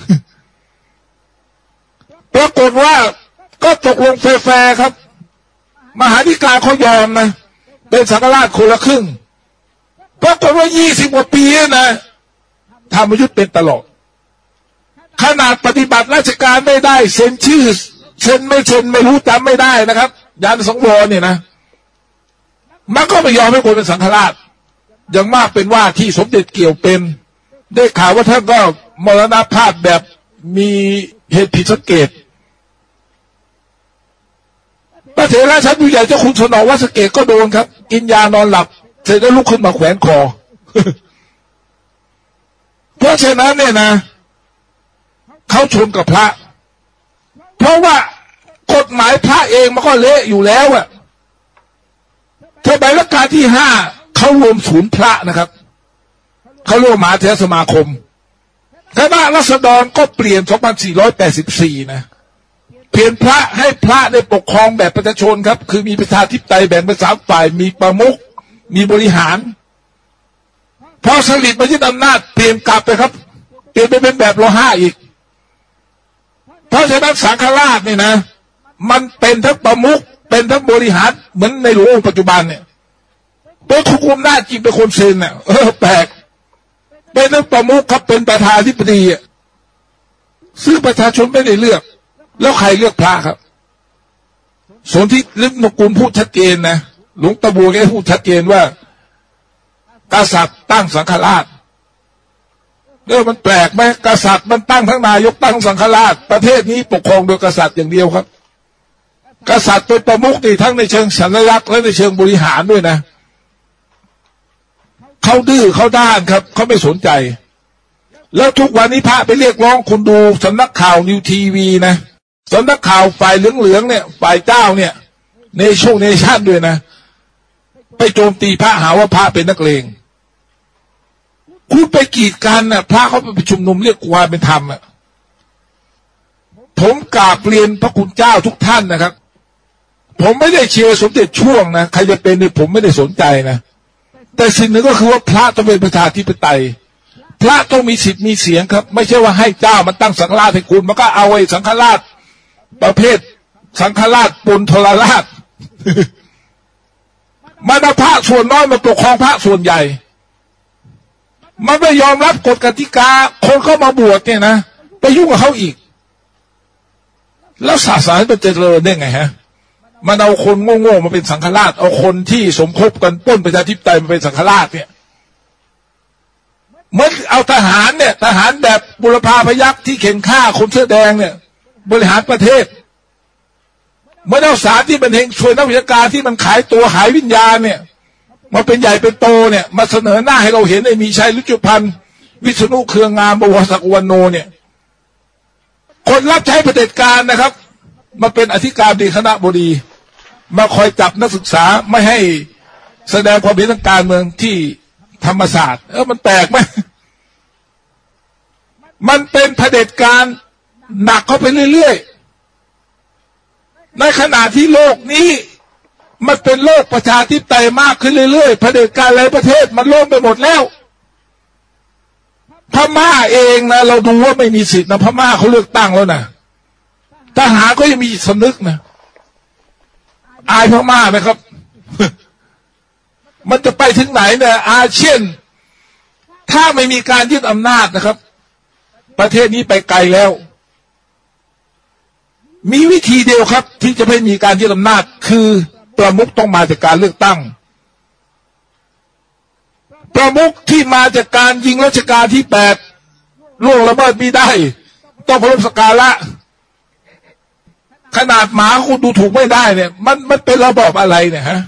ปรากฏว่าก็ตกลงแฟร์ๆครับมหานิกายเขายอมนะเป็นสังฆราชคนละครึ่งปรากฏว่ายี่สิบกว่าปีนะธรรมยุทธ์เป็นตลอดขนาดปฏิบัติราชการไม่ได้เซ็นชื่อเซ็นไม่เซ็นไม่รู้จำไม่ได้นะครับญาณสังวรเนี่ยนะมันก็ไม่ยอมให้คนเป็นสังฆราชอย่างมากเป็นว่าที่สมเด็จเกี่ยวเป็นได้ข่าวว่าท่านก็มรณภาพแบบมีเหตุผิดสังเกตพระเถระชั้นผู้ใหญ่เจ้าคุณสนองวัดสะเกษก็โดนครับกินยานอนหลับเสร็จแล้วลุกขึ้นมาแขวนคอ เพราะฉะนั้นเนี่ยนะเขาชนกับพระเพราะว่ากฎหมายพระเองมันก็เละอยู่แล้วอะถ้าใบรัชกาลที่ห้าเขารวมศูนย์พระนะครับเขาเรียกมหาเถรสมาคมคณะราษฎรก็เปลี่ยนสองพันสี่ร้อยแปดสิบสี่นะเปลี่ยนพระให้พระได้ปกครองแบบประชาชนครับคือมีประชาธิปไตยแบ่งเป็นสามฝ่ายมีประมุขมีบริหารพอสฤษดิ์มายึดอำนาจเปลี่ยนกลับไปครับเปลี่ยนไปเป็นแบบรห้าอีกเพราะฉะนั้นสังฆราชเนี่ยนะมันเป็นทั้งประมุขเป็นทั้งบริหารเหมือนในหลวงปัจจุบันเนี่ยเป็นคุมอำนาจจริงเป็นคนเซ็นเนี่ยเออแปลกเป็นทั้งประมุขครับเป็นประธานธิบดีอ่ะซึ่งประชาชนไม่ได้เลือกแล้วใครเลือกพระครับสนธิลิ้มนกุลพูดชัดเจนนะหลวงตาบัวแกพูดชัดเจนว่ากษัตริย์ตั้งสังฆราชเรื่องมันแปลกไหมกษัตริย์มันตั้งทั้งนายกตั้งสังฆราชประเทศนี้ปกครองโดยกษัตริย์อย่างเดียวครับกษัตริย์เป็นประมุขนี่ทั้งในเชิงสัญลักษณ์และในเชิงบริหารด้วยนะเขาดื้อเขาด้านครับเขาไม่สนใจแล้วทุกวันนี้พระไปเรียกร้องคุณดูสำนักข่าวนิวทีวีนะสำนักข่าวฝ่ายเหลืองๆเนี่ยฝ่ายเจ้าเนี่ยในช่วงเนชั่นด้วยนะไปโจมตีพระหาว่าพระเป็นนักเลงคุณไปกีดกันน่ะพระเขาไปประชุมนุมเรียกความเป็นธรรมอ่ะผมกราบเรียนพระคุณเจ้าทุกท่านนะครับผมไม่ได้เชียร์สมเด็จช่วงนะใครจะเป็นเนี่ยผมไม่ได้สนใจนะแต่สิ่งหนึ่งก็คือว่าพระต้องเป็นประชาธิปไตยพระต้องมีสิทธิ์มีเสียงครับไม่ใช่ว่าให้เจ้ามันตั้งสังฆราชให้คุณมันก็เอาไอ้สังฆราชประเภทสังฆราชปนทรราช มันเอาพระส่วนน้อยมาปกครองพระส่วนใหญ่มันไม่ยอมรับกฎกติกาคนเข้ามาบวชเนี่ยนะไปยุ่งกับเขาอีกแล้วศาสนามันจะเจริญได้ไงฮะมันเอาคนโง่ๆมาเป็นสังฆราชเอาคนที่สมคบกันปล้นประชาธิปไตยมาเป็นสังฆราชเนี่ยเมื่อเอาทหารเนี่ยทหารแบบบุรพาพยัคฆ์ที่เข็นฆ่าคนเสื้อแดงเนี่ยบริหารประเทศเมื่อเอาสารที่เป็นเฮงช่วยนักวิชาการที่มันขายตัวขายวิญญาณเนี่ยมาเป็นใหญ่เป็นโตเนี่ยมาเสนอหน้าให้เราเห็นไอ้มีชัยฤชุพันธ์วิษณุเครืองามบวรศักดิ์วรรณโนเนี่ยคนรับใช้เผด็จการนะครับมาเป็นอธิการบดีคณะบดีมาคอยจับนักศึกษาไม่ให้แสดงความเห็นทางการเมืองที่ธรรมศาสตร์เออมันแปลกไหมมันเป็นเผด็จการหนักเข้าไปเรื่อยๆในขณะที่โลกนี้มันเป็นโลกประชาธิปไตยมากขึ้นเรื่อยๆเผด็จการหลายประเทศมันล่มไปหมดแล้วพม่าเองนะเราดูว่าไม่มีสิทธินะพม่าเขาเลือกตั้งแล้วนะทหารก็ยังมีสำนึกนะอายพม่าไหมครับ มันจะไปถึงไหนเนี่ยอาเซียนถ้าไม่มีการยึดอำนาจนะครับประเทศนี้ไปไกลแล้วมีวิธีเดียวครับที่จะไม่มีการยึดอำนาจคือประมุขต้องมาจากการเลือกตั้งประมุขที่มาจากการยิงรัชกาลที่แปดล่วงละเมิดไม่ได้ต้องเคารพสักการะขนาดหมาคุณดูถูกไม่ได้เนี่ยมันมันเป็นระบอบอะไรเนี่ยฮะ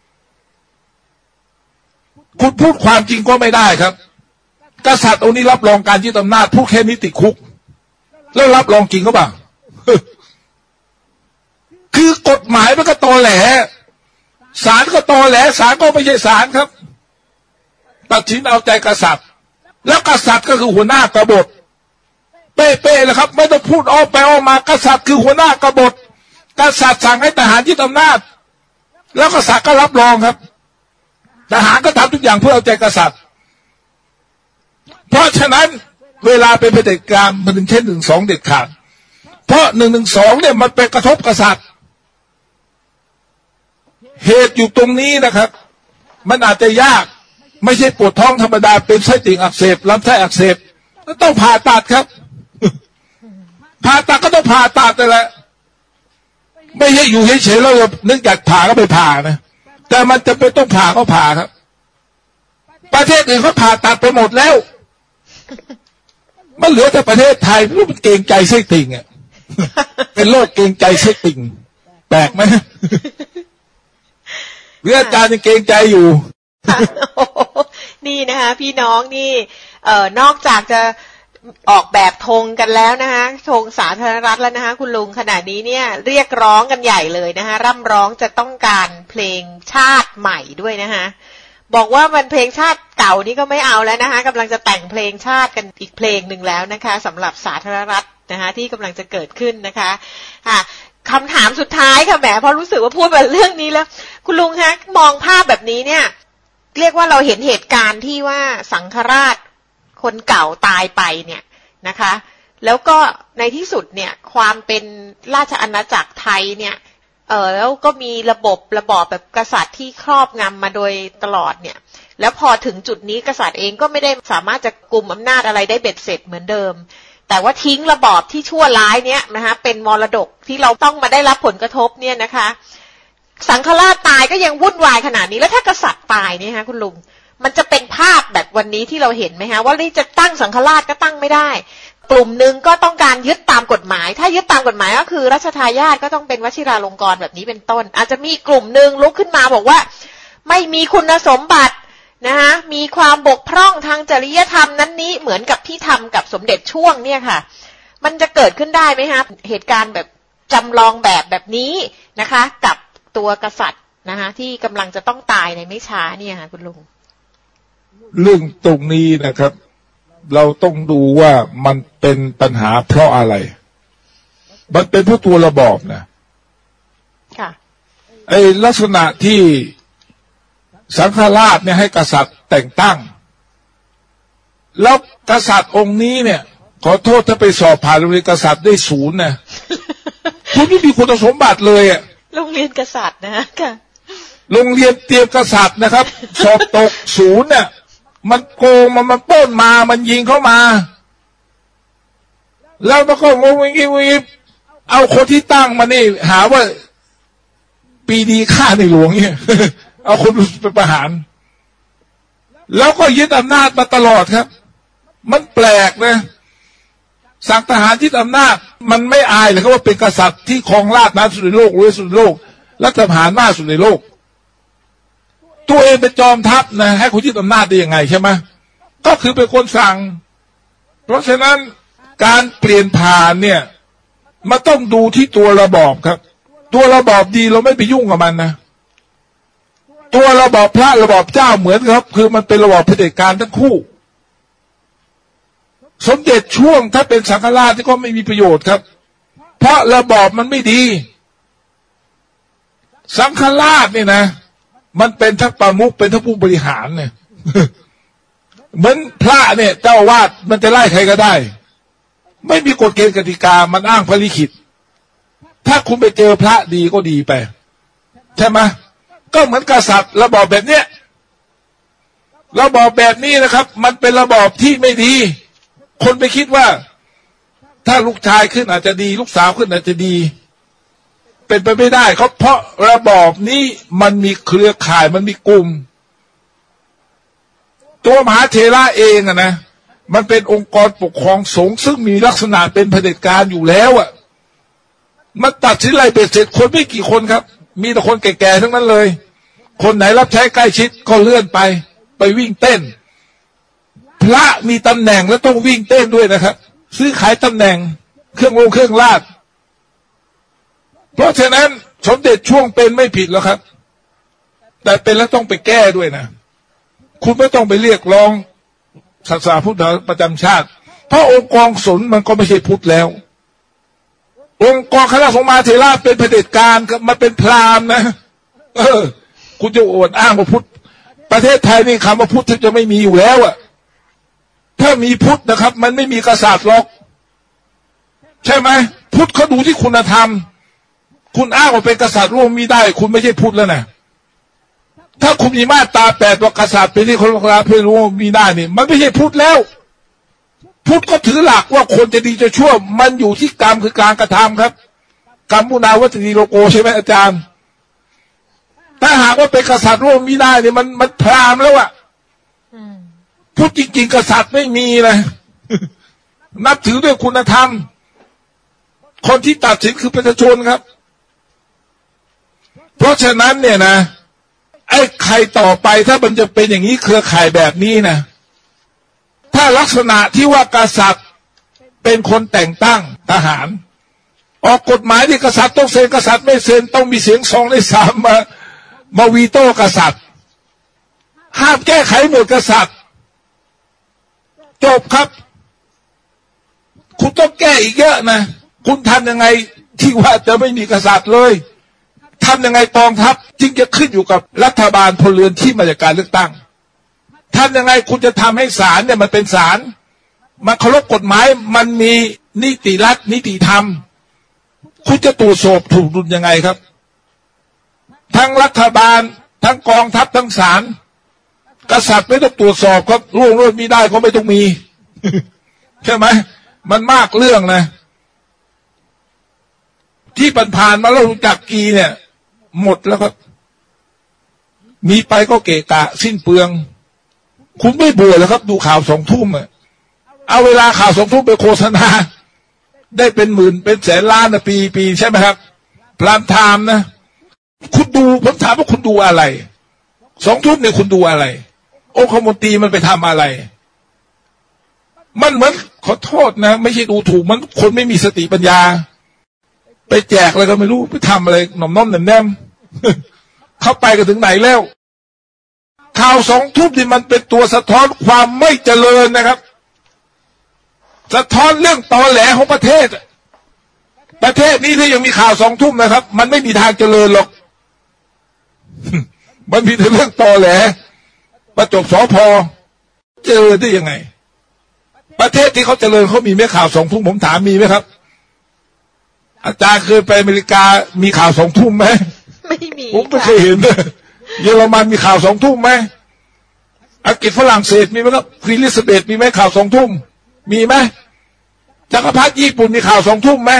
คุณพูดความจริงก็ไม่ได้ครับกษัตริย์องค์นี้รับรองการยึดอำนาจพูดแค่นี้ติดคุกแล้วรับรองจริงก็เปล่า คือกฎหมายมันก็ตอแหลศาลก็ตอแหลศาลก็ไม่ใช่ศาลครับตัดสินเอาใจกษัตริย์แล้วกษัตริย์ก็คือหัวหน้ากบฏเป๊ะๆเลยครับไม่ต้องพูดอ้อมไปอ้อมมากษัตริย์คือหัวหน้ากบฏกษัตริย์สั่งให้ทหารยึดอำนาจแล้วกษัตริย์ก็รับรองครับทหารก็ทำทุกอย่างเพื่อเอาใจกษัตริย์เพราะฉะนั้นเวลาเป็นเผด็จการมันถึงเช่นหนึ่งสองเด็ดขาดเพราะหนึ่งหนึ่งสองเนี่ยมันเป็นกระทบกษัตริย์เหตุอยู่ตรงนี้นะครับมันอาจจะยากไม่ใช่ปวดท้องธรรมดาเป็นไส้ติ่งอักเสบลำไส้อักเสบต้องผ่าตัดครับผ่าตัดก็ต้องผ่าตัดแต่ละไม่ใช่อยู่เฉยๆแล้วนึกอยากผ่าก็ไปผ่านะแต่มันจะเป็นต้องผ่าก็ผ่าครับประเทศอื่นเขาผ่าตัดไปหมดแล้วมันเหลือแต่ประเทศไทยไม่รู้มันเกรงใจไส้ติ่งอ่ะเป็นโรคเกรงใจไส้ติ่งแปลกไหมเรื่องอาจารย์ยังเกรงใจอยู่นี่นะคะพี่น้องนี่เอ่อนอกจากจะออกแบบธงกันแล้วนะคะธงสาธารณรัฐแล้วนะคะคุณลุงขณะนี้เนี่ยเรียกร้องกันใหญ่เลยนะคะร่ำร้องจะต้องการเพลงชาติใหม่ด้วยนะคะบอกว่ามันเพลงชาติเก่านี่ก็ไม่เอาแล้วนะคะกำลังจะแต่งเพลงชาติกันอีกเพลงหนึ่งแล้วนะคะสำหรับสาธารณรัฐนะคะที่กำลังจะเกิดขึ้นนะคะค่ะคำถามสุดท้ายค่ะแหมพอรู้สึกว่าพูดแบบเรื่องนี้แล้วคุณลุงคะมองภาพแบบนี้เนี่ยเรียกว่าเราเห็นเหตุการณ์ที่ว่าสังฆราชคนเก่าตายไปเนี่ยนะคะแล้วก็ในที่สุดเนี่ยความเป็นราชอาณาจักรไทยเนี่ยเออแล้วก็มีระบบระบอบแบบกษัตริย์ที่ครอบงำมาโดยตลอดเนี่ยแล้วพอถึงจุดนี้กษัตริย์เองก็ไม่ได้สามารถจะกุมอำนาจอะไรได้เบ็ดเสร็จเหมือนเดิมแต่ว่าทิ้งระบอบที่ชั่วร้ายเนี่ยนะคะเป็นมรดกที่เราต้องมาได้รับผลกระทบเนี่ยนะคะสังฆราชตายก็ยังวุ่นวายขนาดนี้แล้วถ้ากษัตริย์ตายเนี่ยฮะคุณลุงมันจะเป็นภาพแบบวันนี้ที่เราเห็นไหมฮะว่านี่จะตั้งสังฆราชก็ตั้งไม่ได้กลุ่มหนึ่งก็ต้องการยึดตามกฎหมายถ้ายึดตามกฎหมายก็คือรัชทายาทก็ต้องเป็นวชิราลงกรณ์แบบนี้เป็นต้นอาจจะมีกลุ่มหนึ่งลุกขึ้นมาบอกว่าไม่มีคุณสมบัตินะคะมีความบกพร่องทางจริยธรรมนั้นนี้เหมือนกับที่ทำกับสมเด็จช่วงเนี่ยค่ะมันจะเกิดขึ้นได้ไหมคะเหตุการณ์แบบจำลองแบบแบบนี้นะคะกับตัวกษัตริย์นะคะที่กำลังจะต้องตายในไม่ช้าเนี่ยค่ะคุณลุงเรื่องตรงนี้นะครับเราต้องดูว่ามันเป็นปัญหาเพราะอะไรมันเป็นเพราะตัวระบอบนะค่ะไอ้ลักษณะที่สังฆราชเนี่ยให้กษัตริย์แต่งตั้งแล้วกษัตริย์องค์นี้เนี่ยขอโทษถ้าไปสอบผ่านโรงเรียนกษัตริย์ได้ศูนย์นะคุณไม่มีคุณสมบัติเลยอ่ะโรงเรียนกษัตริย์นะค่ะโรงเรียนเตรียมกษัตริย์นะครับสอบตกศูนย์เนี่ยมันโกงมันมันปล้นมามันยิงเข้ามาแล้วมันก็งงงิบงิบเอาคนที่ตั้งมานี่หาว่าปีดีฆ่าในหลวงเนี่ยเอาคนไปประหารแล้วก็ยึดอำนาจมาตลอดครับมันแปลกนะสั่งทหารยึดอำนาจมันไม่อายเลยเขาว่าเป็นกษัตริย์ที่ครองราชย์นานสุดในโลกรวยสุดในโลกรัฐประหารมากสุดในโลกตัวเองเป็นจอมทัพนะให้คนยึดอำนาจได้ยังไงใช่ไหมก็คือเป็นคนสั่งเพราะฉะนั้นการเปลี่ยนผ่านเนี่ยมันต้องดูที่ตัวระบอบครับตัวระบอบดีเราไม่ไปยุ่งกับมันนะตัวระบอบพระระบอบเจ้าเหมือนครับคือมันเป็นระบอบเผด็จการทั้งคู่สมเด็จช่วงถ้าเป็นสังฆราชที่ก็ไม่มีประโยชน์ครับเพราะระบอบมันไม่ดีสังฆราชเนี่ยนะมันเป็นทั้งประมุขเป็นทั้งผู้บริหารเนี่ยเหมือนพระเนี่ยเจ้าวาดมันจะไล่ใครก็ได้ไม่มีกฎเกณฑ์กติกามันอ้างพระลิขิตถ้าคุณไปเจอพระดีก็ดีไปใช่ไหมก็เหมือนกษัตริย์ระบอบแบบเนี้ยระบอบแบบนี้นะครับมันเป็นระบอบที่ไม่ดีคนไปคิดว่าถ้าลูกชายขึ้นอาจจะดีลูกสาวขึ้นอาจจะดีเป็นไปไม่ได้เขาเพราะระบอบนี้มันมีเครือข่ายมันมีกลุ่มตัวมหาเถระเองอะนะมันเป็นองค์กรปกครองสงฆ์ซึ่งมีลักษณะเป็นเผด็จการอยู่แล้วอะมันตัดสินอะไรเบ็ดเสร็จคนไม่กี่คนครับมีแต่คนแก่ๆทั้งนั้นเลยคนไหนรับใช้ใกล้ชิดก็เลื่อนไปไปวิ่งเต้นพระมีตำแหน่งแล้วต้องวิ่งเต้นด้วยนะครับซื้อขายตำแหน่งเครื่องลงเครื่องราชเพราะฉะนั้นสมเด็จช่วงเป็นไม่ผิดแล้วครับแต่เป็นแล้วต้องไปแก้ด้วยนะคุณไม่ต้องไปเรียกร้องศาสนาพุทธประจำชาติเพราะองค์กรสนมันก็ไม่ใช่พุทธแล้วองค์กรคณะสงฆ์มหาเถระเป็นเผด็จการมาเป็นพราหมณ์นะเออคุณจะอวดอ้างว่าพุทธประเทศไทยนี่คำว่าพุทธจะไม่มีอยู่แล้วอะถ้ามีพุทธนะครับมันไม่มีกษัตริย์หรอกใช่ไหมพุทธเขาดูที่คุณธรรมคุณอ้างว่าเป็นกษัตริย์ร่วมมีได้คุณไม่ใช่พุทธแล้วนะถ้าคุณมีมาตราแปดว่ากษัตริย์เป็นที่คนรักเพื่อรู้มีได้นี่มันไม่ใช่พุทธแล้วพุทธก็ถือหลักว่าคนจะดีจะชั่วมันอยู่ที่กรรมคือการกระทำครับกรรมมุนาวัตติโลโกใช่ไหมอาจารย์ถ้าหากว่าเป็นกษัตริย์ร่วมมีได้เนี่ยมันมันพราหมณ์แล้วอะพุทธจริงๆกษัตริย์ไม่มีเลยนับถือด้วยคุณธรรมคนที่ตัดสินคือประชาชนครับเพราะฉะนั้นเนี่ยนะไอ้ใครต่อไปถ้ามันจะเป็นอย่างนี้เครือข่ายแบบนี้นะถ้าลักษณะที่ว่ากษัตริย์เป็นคนแต่งตั้งทหารออกกฎหมายที่กษัตริย์ต้องเซ็นกษัตริย์ไม่เซ็นต้องมีเสียงสองในสามมามาวีโต้กษัตริย์ห้ามแก้ไขหมวดกษัตริย์จบครับคุณต้องแก้อีกเยอะนะคุณทำยังไงที่ว่าจะไม่มีกษัตริย์เลยทำยังไงกองทัพจึงจะขึ้นอยู่กับรัฐบาลพลเรือนที่มาจากการเลือกตั้งทำยังไงคุณจะทำให้ศาลเนี่ยมันเป็นศาลมันเคารพกฎหมายมันมีนิติรัฐนิติธรรมคุณจะตรวจสอบถูกดุลยังไงครับทั้งรัฐบาลทั้งกองทัพทั้งศาลกษัตริย์ไม่ต้องตรวจสอบครับร่วงโรจน์มีได้ก็ไม่ต้องมีใช่ไหมมันมากเรื่องนะที่ผ่านๆมาเรารู้จักกีเนี่ยหมดแล้วครับมีไปก็เกะกะสิ้นเปลืองคุณไม่เบื่อแล้วครับดูข่าวสองทุ่มอ่ะเอาเวลาข่าวสองทุ่มไปโฆษณาได้เป็นหมื่นเป็นแสนล้านนะปีปีใช่ไหมครับพรามไทม์นะคุณดูผมถามว่าคุณดูอะไรสองทุ่มเนี่ยคุณดูอะไรองคมนตรีมันไปทำอะไรมันเหมือนขอโทษนะไม่ใช่ดูถูกมันคนไม่มีสติปัญญาไปแจกอะไรก็ไม่รู้ไปทำอะไรหน่อมน้อมแหนมแนมเข้าไปกันถึงไหนแล้วข่าวสองทุ่มนี่มันเป็นตัวสะท้อนความไม่เจริญนะครับสะท้อนเรื่องตอแหลของประเทศประเทศนี้ถ้ายังมีข่าวสองทุ่มนะครับมันไม่มีทางเจริญหรอกมันมีแต่เรื่องตอแหลประจบสพเจอได้ยังไงประเทศที่เขาเจริญเขามีไหมข่าวสองทุ่มผมถามมีไหมครับอาจารย์เคยไปอเมริกามีข่าวสองทุ่มไหมไม่มีผมไม่เคยเห็นเลยเยอรมันมีข่าวสองทุ่มไหมอังกฤษฝรั่งเศสมีไหมครับควีนลิซาเบธมีไหมข่าวสองทุ่มมีไหมจักรพรรดิญี่ปุ่นมีข่าวสองทุ่มไหม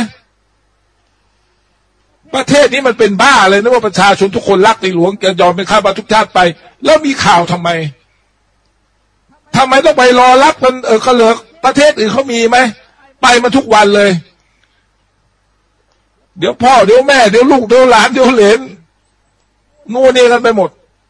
ประเทศนี้มันเป็นบ้าเลยนะว่าประชาชนทุกคนรักในหลวงจะยอมเป็นข้าราชการทุกชาติไปแล้วมีข่าวทำไมทำไมต้องไปรอรับกันเออก็เหลือประเทศอื่นเขามีไหมไปมาทุกวันเลยเดี๋ยวพ่อเดี๋ยวแม่เดี๋ยวลูกเดี๋ยวหลานเดี๋ยวเหลนนู่นนี่กันไปหมด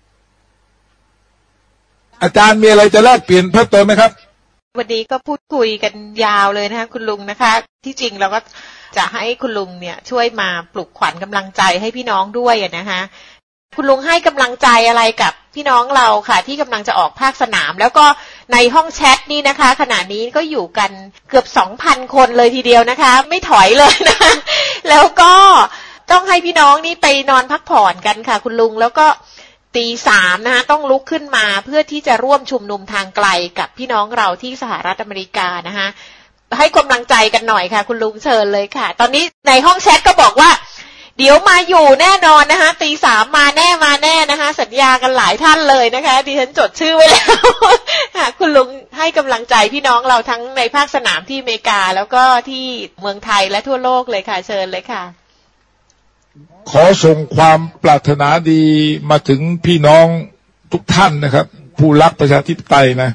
อาจารย์มีอะไรจะแลกเปลี่ยนเพิ่มเติมไหมครับวันนี้ก็พูดคุยกันยาวเลยนะคะคุณลุงนะคะที่จริงเราก็จะให้คุณลุงเนี่ยช่วยมาปลุกขวัญกำลังใจให้พี่น้องด้วยนะคะคุณลุงให้กำลังใจอะไรกับพี่น้องเราค่ะที่กำลังจะออกภาคสนามแล้วก็ในห้องแชทนี่นะคะขณะนี้ก็อยู่กันเกือบ สองพัน คนเลยทีเดียวนะคะไม่ถอยเลยนะแล้วก็ต้องให้พี่น้องนี่ไปนอนพักผ่อนกันค่ะคุณลุงแล้วก็ตีสามนะคะต้องลุกขึ้นมาเพื่อที่จะร่วมชุมนุมทางไกลกับพี่น้องเราที่สหรัฐอเมริกานะคะให้กำลังใจกันหน่อยค่ะคุณลุงเชิญเลยค่ะตอนนี้ในห้องแชทก็บอกว่าเดี๋ยวมาอยู่แน่นอนนะคะตีสามมาแน่มาแน่นะคะสัญญากันหลายท่านเลยนะคะดิฉันจดชื่อไว้แล้วคุณลุงให้กำลังใจพี่น้องเราทั้งในภาคสนามที่อเมริกาแล้วก็ที่เมืองไทยและทั่วโลกเลยค่ะเชิญเลยค่ะขอส่งความปรารถนาดีมาถึงพี่น้องทุกท่านนะครับผู้รักประชาธิปไตยนะ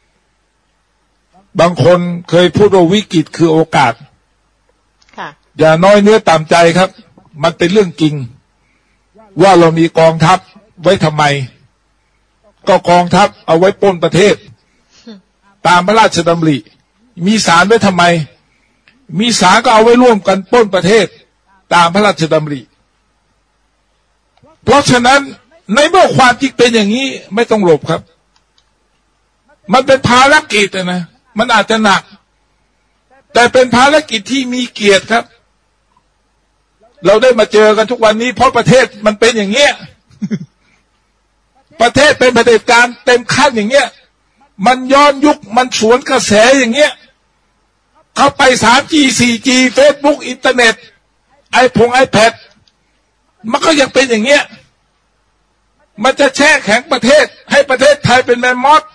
บางคนเคยพูดว่าวิกฤตคือโอกาสค่ะอย่าน้อยเนื้อต่ำใจครับมันเป็นเรื่องจริงว่าเรามีกองทัพไว้ทำไมก็กองทัพเอาไว้ปล้นประเทศตามพระราชดำริมีศาลไว้ทำไมมีศาลก็เอาไว้ร่วมกันปล้นประเทศตามพระราชดำริเพราะฉะนั้นในเมื่อความจริงเป็นอย่างนี้ไม่ต้องหลบครับมันเป็นภารกิจนะมันอาจจะหนักแต่เป็นภารกิจที่มีเกียรติครับเราได้มาเจอกันทุกวันนี้เพราะประเทศมันเป็นอย่างเงี้ยประเทศเป็นเผด็จการเต็มขั้นอย่างเงี้ยมันย้อนยุคมันสวนกระแสอย่างเงี้ยเข้าไป สามจี สี่จี Facebook อินเทอร์เน็ตไอพงไอแพดมันก็ยังเป็นอย่างเงี้ยมันจะแช่แข็งประเทศให้ประเทศไทยเป็นแมมมอส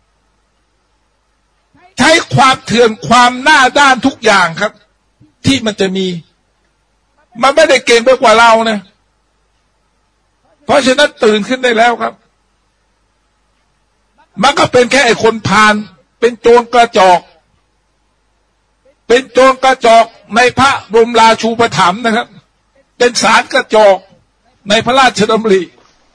ใช้ความเถื่อนความหน้าด้านทุกอย่างครับที่มันจะมีมันไม่ได้เก่งไปกว่าเรานะเพราะฉะนั้นตื่นขึ้นได้แล้วครับมันก็เป็นแค่ไอ้คนพาลเป็นโจรกระจอกเป็นโจรกระจอกในพระบรมราชูปถัมภ์นะครับเป็นสารกระจอกในพระราชดำริ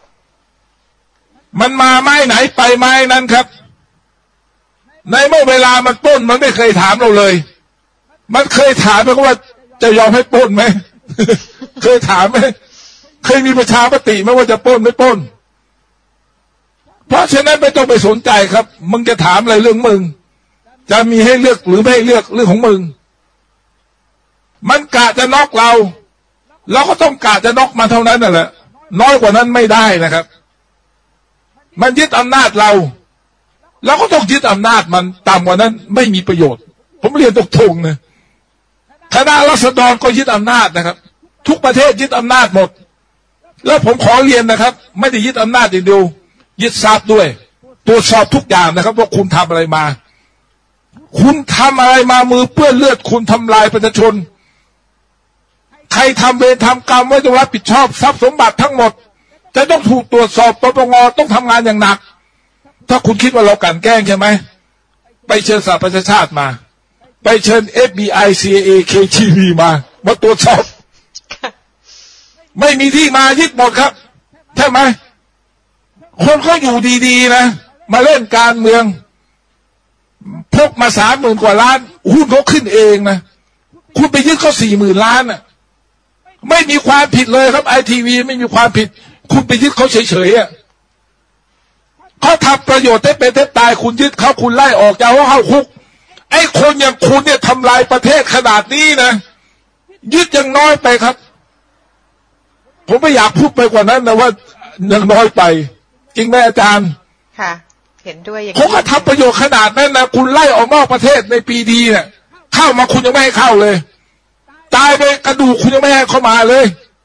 มันมาไม้ไหนไปไม้นั้นครับในเมื่อเวลามันปล้นมันไม่เคยถามเราเลยมันเคยถามไหมว่าจะยอมให้ปล้นไหม เคยถามไหมเคยมีประชามติไหมว่าจะปล้นไม่ปล้นเพราะฉะนั้นไม่ต้องไปสนใจครับมึงจะถามอะไรเรื่องมึงจะมีให้เลือกหรือไม่ให้เลือกเรื่องของมึงมันกะจะน็อกเราเราก็ต้องกะจะน็อกมันเท่านั้นนั่นแหละน้อยกว่านั้นไม่ได้นะครับมันยึดอำนาจเราเราก็ต้องยึดอำนาจมันต่ำกว่านั้นไม่มีประโยชน์ผมเรียนตรงๆนะคณะรัษฎรก็ยึดอำนาจนะครับทุกประเทศยึดอำนาจหมดแล้วผมขอเรียนนะครับไม่ได้ยึดอำนาจอย่างเดียวยึดทรัพย์ด้วยตรวจสอบทุกอย่างนะครับว่าคุณทำอะไรมาคุณทำอะไรมามือเปื้อนเลือดคุณทำลายประชาชนใครทำเวรทำกรรมไม่ต้องรับผิดชอบทรัพย์สมบัติทั้งหมดจะต้องถูกตรวจสอบปปงต้องทำงานอย่างหนักถ้าคุณคิดว่าเรากลั่นแกล้งใช่ไหมไปเชิญสหประชาชาติมาไปเชิญ เอฟ บี ไอ ซี ไอ เอ เค จี บี มามาตรวจสอบไม่มีที่มายึดหมดครับใช่ไหมคนเขาอยู่ดีๆนะมาเล่นการเมืองพกมาสามหมื่นกว่าล้านหุ้นเขาขึ้นเองนะคุณไปยึดเขาสี่หมื่นล้านอ่ะไม่มีความผิดเลยครับไอทีวีไม่มีความผิดคุณไปยึดเขาเฉยๆอ่ะเขาทำประโยชน์ได้เป็นได้ตายคุณยึดเขาคุณไล่ออกจะเอาเข้าคุกไอ้คนอย่างคุณเนี่ยทำลายประเทศขนาดนี้นะยึดยังน้อยไปครับผมไม่อยากพูดไปกว่านั้นนะว่ายังน้อยไปจริงไหมอาจารย์ค่ะเห็นด้วยอย่างนี้เขาก็ทำประโยชน์ขนาดนั้นนะคุณไล่ออกนอกประเทศในปีดีเนี่ยเข้ามาคุณยังไม่ให้เข้าเลยตายไปกระดูกคุณยังไม่ให้เข้ามาเลย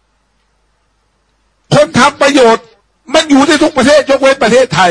คนทำประโยชน์มันอยู่ในทุกประเทศยกเว้นประเทศไทย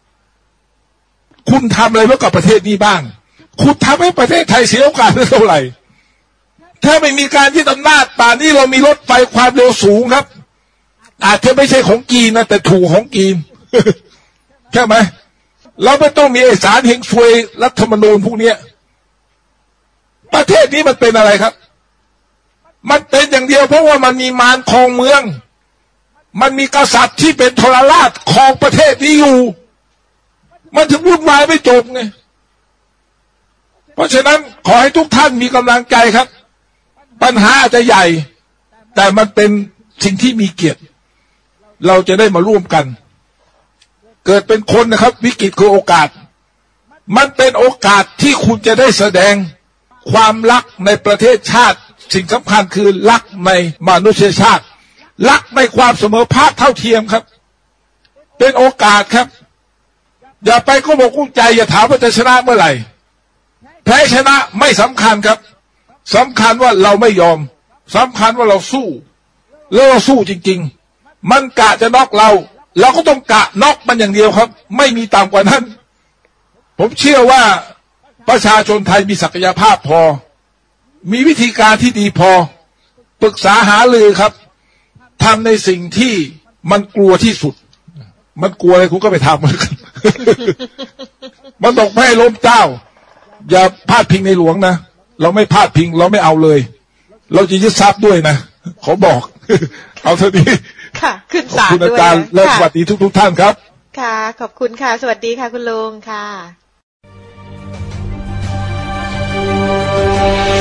คุณทำอะไรไว้กับประเทศนี้บ้างคุณทำให้ประเทศไทยเสียโอกาสเท่าไหร่ถ้าไม่มีการยึดอำนาจป่านนี้เรามีรถไฟความเร็วสูงครับอาจจะไม่ใช่ของจีนนะแต่ถูกของจีนใช่ไหมเราไม่ต้องมีเอกสารเฮงซวยรัฐธรรมนูญพวกนี้ประเทศนี้มันเป็นอะไรครับมันเป็นอย่างเดียวเพราะว่ามันมีมารครองเมืองมันมีกษัตริย์ที่เป็นทรราชครองประเทศนี้อยู่มันถึงวุ่นวายไม่จบไงเพราะฉะนั้นขอให้ทุกท่านมีกำลังใจครับปัญหาอาจจะใหญ่แต่มันเป็นสิ่งที่มีเกียรติเราจะได้มาร่วมกันเกิดเป็นคนนะครับวิกฤตคือโอกาสมันเป็นโอกาสที่คุณจะได้แสดงความรักในประเทศชาติสิ่งสำคัญคือรักในมนุษยชาติรักในความเสมอภาคเท่าเทียมครับเป็นโอกาสครับอย่าไปก็บอกกุ้งใจอย่าถามว่าจะชนะเมื่อไหร่แพ้ชนะไม่สำคัญครับสำคัญว่าเราไม่ยอมสำคัญว่าเราสู้แล้วเราสู้จริงๆมันกะจะน็อกเราเราก็ต้องกะน็อกมันอย่างเดียวครับไม่มีต่ำกว่านั้นผมเชื่อว่าประชาชนไทยมีศักยภาพพอมีวิธีการที่ดีพอปรึกษาหารือครับทำในสิ่งที่มันกลัวที่สุดมันกลัวอะไรคุณก็ไปทำมันมันตกแพ้ล้มเจ้าอย่าพลาดพิงในหลวงนะเราไม่พลาดพิงเราไม่เอาเลยเราจะยึดทรัพย์ด้วยนะขอบอกเอาเท่านี้ค่ะขึ้นศาลด้วยขอบคุณอาจารย์และสวัสดีทุกๆท่านครับค่ะขอบคุณค่ะสวัสดีค่ะคุณลุงค่ะ